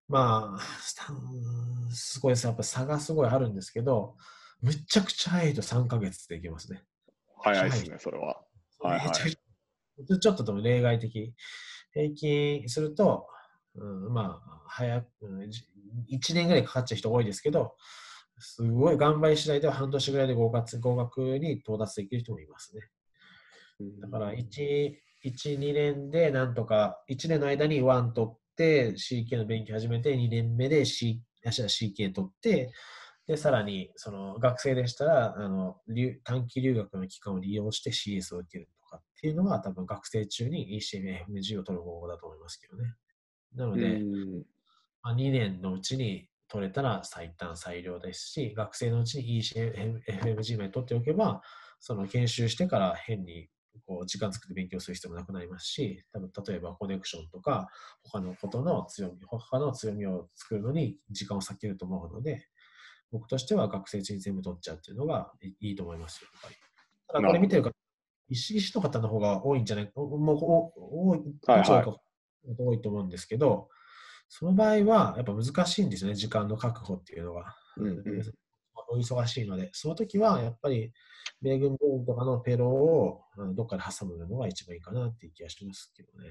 まあ、スタンすごいです。やっぱ差がすごいあるんですけど、むちゃくちゃ早いとさんかげつでいけますね。めちゃくちゃ早い。 早いですね、それは。はいはい。 めちゃくちゃ、ちょっとでも例外的。平均すると、うん、まあ、早く、うん、じいちねんぐらいかかっちゃう人多いですけど、すごい頑張り次第では半年ぐらいで合格合格に到達できる人もいますね。 うだからん。 1、いち、にねんでなんとか、いちねんの間にワン取って、シーケー の勉強始めて、にねんめで C、あ、違う シーケー 取って、で、さらに、その学生でしたら、あの、留短期留学の期間を利用して シーエス を受けるとかっていうのは、多分学生中に イーシーエムエフジー を取る方法だと思いますけどね。なのうで、 ん。 まあ、にねんのうちに取れたら最短最良ですし、学生のうちに イーシーエフエムジー まで取っておけば、その研修してから変にこう時間作って勉強する必要もなくなりますし、多分例えばコネクションとか、他のことの強み、他の強みを作るのに時間を割けると思うので、僕としては学生中に全部取っちゃうっていうのがいいいと思いますよ、やっぱり。ただこなるほど。 れ見てる方、石井氏の方の方が多いんじゃないか、もうお多い、 はいはい。 どっちが多いか多いと思うんですけど、その場合はやっぱ難しいんですよね、時間の確保っていうのが。 うんうん。 お忙しいので、その時はやっぱり米軍ボーンとかのペロをどっかで挟むのが一番いいかなっていう気がしますけどね。 うん。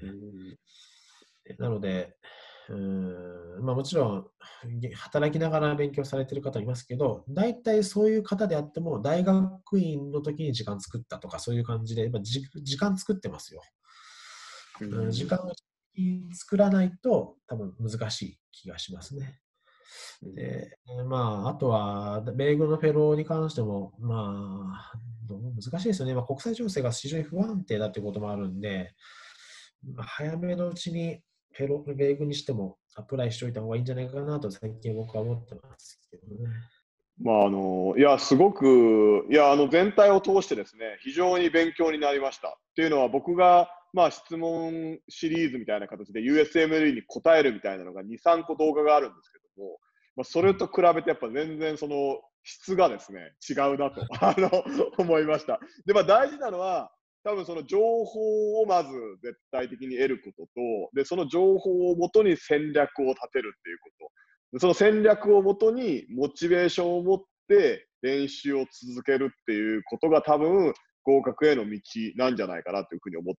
なので、うーんまあ、もちろん働きながら勉強されている方いますけど、大体そういう方であっても、大学院の時に時間作ったとか、そういう感じで、やっぱじ時間作ってますよ。 ううん、時ん。 間を作らないと多分難しい気がしますね。 うん。 で、まあ、あとは、米軍のフェローに関しても、まあ、どう難しいですよね。まあ、国際情勢が非常に不安定だということもあるんで、まあ、早めのうちにフェロー、米軍にしてもアプライしておいた方がいいんじゃないかなと最近僕は思ってますけどね。 まあ、あの、いや、すごく、いや、あの、全体を通してですね、非常に勉強になりました。っていうのは、僕が、まあ、質問シリーズみたいな形で ユーエスエムエルイー に答えるみたいなのがに、さんこ動画があるんですけども、まあ、それと比べてやっぱ全然その質がですね、違うなと、あの、思いました。で、まあ、大事なのは、多分その情報をまず絶対的に得ることと、で、その情報をもとに戦略を立てるっていうこと。その戦略をもとにモチベーションを持って練習を続けるっていうことが多分合格への道なんじゃないかなというふうに思って、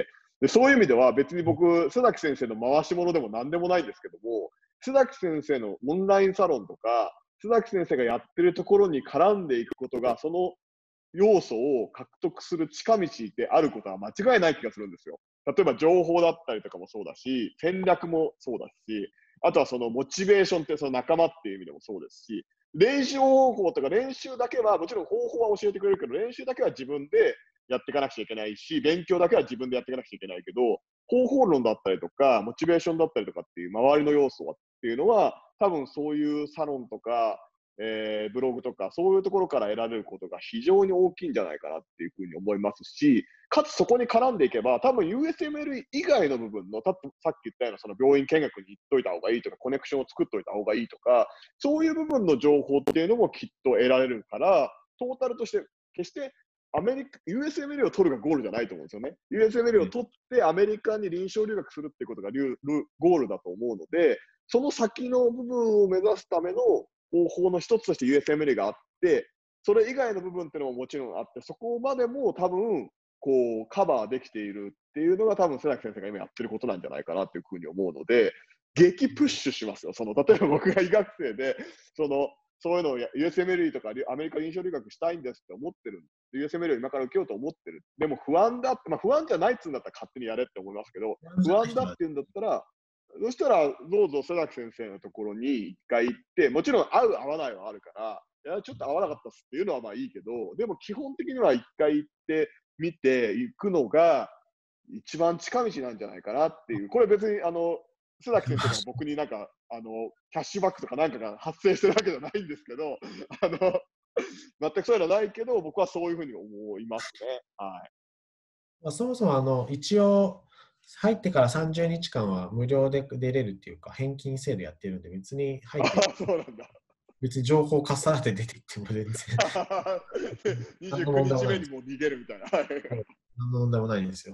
でそういう意味では別に僕、須崎先生の回し物でも何でもないんですけども、須崎先生のオンラインサロンとか、須崎先生がやってるところに絡んでいくことが、その要素を獲得する近道であることは間違いない気がするんですよ。例えば情報だったりとかもそうだし、戦略もそうだし、あとはそのモチベーションってその仲間っていう意味でもそうですし、練習方法とか練習だけは、もちろん方法は教えてくれるけど、練習だけは自分でやっていかなくちゃいけないし、勉強だけは自分でやっていかなくちゃいけないけど、方法論だったりとか、モチベーションだったりとかっていう周りの要素っていうのは、多分そういうサロンとか、えー、ブログとか、そういうところから得られることが非常に大きいんじゃないかなっていうふうに思いますし、かつそこに絡んでいけば、多分 ユーエスエムエル 以外の部分の、たさっき言ったようなその病院見学に行っといた方がいいとか、コネクションを作っといた方がいいとか、そういう部分の情報っていうのもきっと得られるから、トータルとして決してアメリカ、ユーエスエムエル を取るがゴールじゃないと思うんですよね。ユーエスエムエル を取ってアメリカに臨床留学するっていうことがゴールだと思うので、その先の部分を目指すための方法の一つとして ユーエスエムエル があって、それ以外の部分っていうのももちろんあって、そこまでも多分、こう、カバーできているっていうのが多分、瀬崎先生が今やってることなんじゃないかなっていうふうに思うので、激プッシュしますよ。その、例えば僕が医学生で、その、そういうのを ユーエスエムエル とかアメリカ臨床留学したいんですって思ってる。ユーエスエムエル を今から受けようと思ってる。でも不安だって、まあ不安じゃないっつうんだったら勝手にやれって思いますけど、不安だって言うんだったら、そしたら、どうぞ瀬崎先生のところに一回行って、もちろん合う合わないはあるから、いや、ちょっと合わなかったっすっていうのはまあいいけど、でも基本的には一回行ってみていくのが一番近道なんじゃないかなっていう。これ別に、あの、須崎先生が僕になんか、あの、キャッシュバックとかなんかが発生してるわけじゃないんですけど、あの、全くそういうのはないけど、僕はそういうふうに思いますね。はい。 まあ、そもそもあの一応入ってからさんじゅうにちかんは無料で出れるっていうか返金制度やってるんで別に入あってあ、そうなんだ。 別に情報かっさらって出ていっても全然何 29 の問題も日ないんです。 目にもう逃げるみたいな。はい。 何の問題もないんですよ。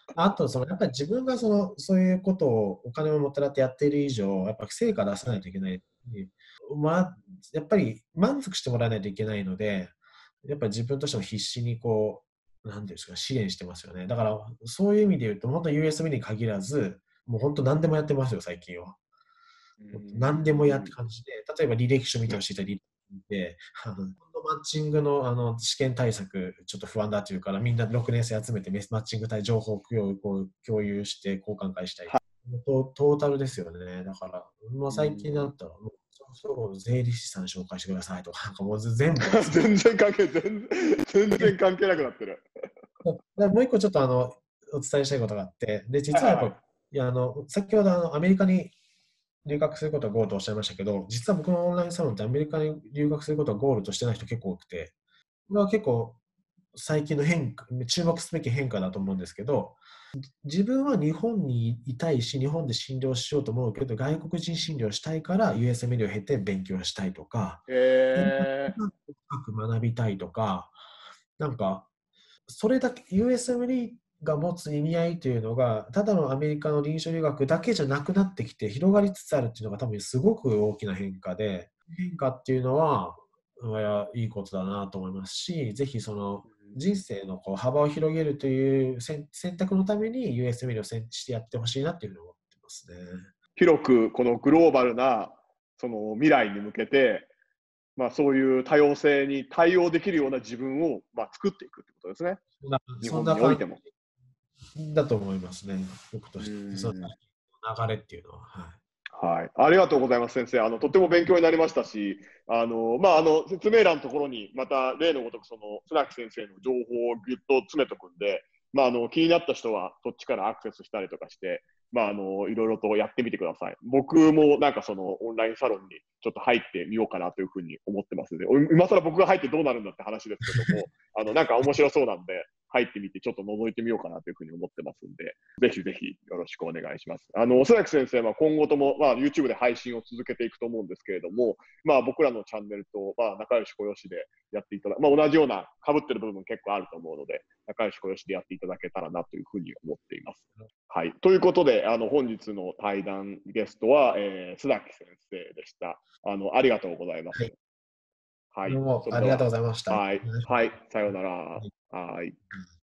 あと、そのやっぱり自分がそのそういうことをお金をもたらってやっている以上、やっぱ成果出さないといけない。まあ、やっぱり満足してもらわないといけないので、やっぱり自分としても必死にこう、なんていうんですか、支援してますよね。だから、そういう意味で言うと、本当 ユーエスビー に限らず、もう本当何でもやってますよ、最近は。 う何でもやってん。 感じで、例えば履歴書見てほしいと履歴書見て、あのマッチングのあの試験対策、ちょっと不安だっていうから、みんなろくねん生集めて、マッチング対情報をこう共有して、交換会したい。トトータルですよね。だから、まあ、最近だったら、もうそろそろ税理士さん紹介してくださいとか、なんかもう全部そ全然関係、全然、全然関係なくなってる。 う。もう一個ちょっとあのお伝えしたいことがあって、で、実はやっぱ、 はいはいはい。 いやあの先ほどあのアメリカに留学することがゴールとおっしゃいましたけど、実は僕のオンラインサロンってアメリカに留学することがゴールとしてない人結構多くて、これは結構最近の変化、注目すべき変化だと思うんですけど、自分は日本にいたいし、日本で診療しようと思うけど、外国人診療したいから ユーエスエムエル を経て勉強したいとか、英語えを深く学びたいとか、なんか、それだけ ユーエスエムエル が持つ意味合いというのが、ただのアメリカの臨床留学だけじゃなくなってきて、広がりつつあるっていうのが多分すごく大きな変化で、変化っていうのは、いやいいことだなと思いますし、ぜひその人生のこう幅を広げるという選選択のために ユーエスエムエル を選してやってほしいなっていうふうに思ってますね。 広くこのグローバルなその未来に向けて、まあ、そういう多様性に対応できるような自分を、まあ、作っていくってことですね。 そんな日本そんな感においても。 じだと思いますね。僕とうして、そのん。 流れっていうのは。はい。 はい。ありがとうございます、先生。あの、とても勉強になりましたし、あの、まあ、あの、説明欄のところに、また、例のごとく、その、船木先生の情報をぎゅっと詰めとくんで、まあ、あの、気になった人は、そっちからアクセスしたりとかして、まあ、あの、いろいろとやってみてください。僕も、なんかその、オンラインサロンにちょっと入ってみようかなというふうに思ってますので、今更僕が入ってどうなるんだって話ですけども、あの、なんか面白そうなんで、入ってみて、ちょっと覗いてみようかなというふうに思ってますんで、ぜひぜひよろしくお願いします。あの、須崎先生は今後とも、まあ、YouTube で配信を続けていくと思うんですけれども、まあ、僕らのチャンネルと、まあ、仲良し小良しでやっていただまあ、同じような被ってる部分結構あると思うので、仲良し小良しでやっていただけたらなというふうに思っています。はい。ということで、あの、本日の対談ゲストは、えー、須崎先生でした。あの、ありがとうございます。 はい。 はい。 どうもそれでは、 ありがとうございました。 はい。はい。さようなら。はい。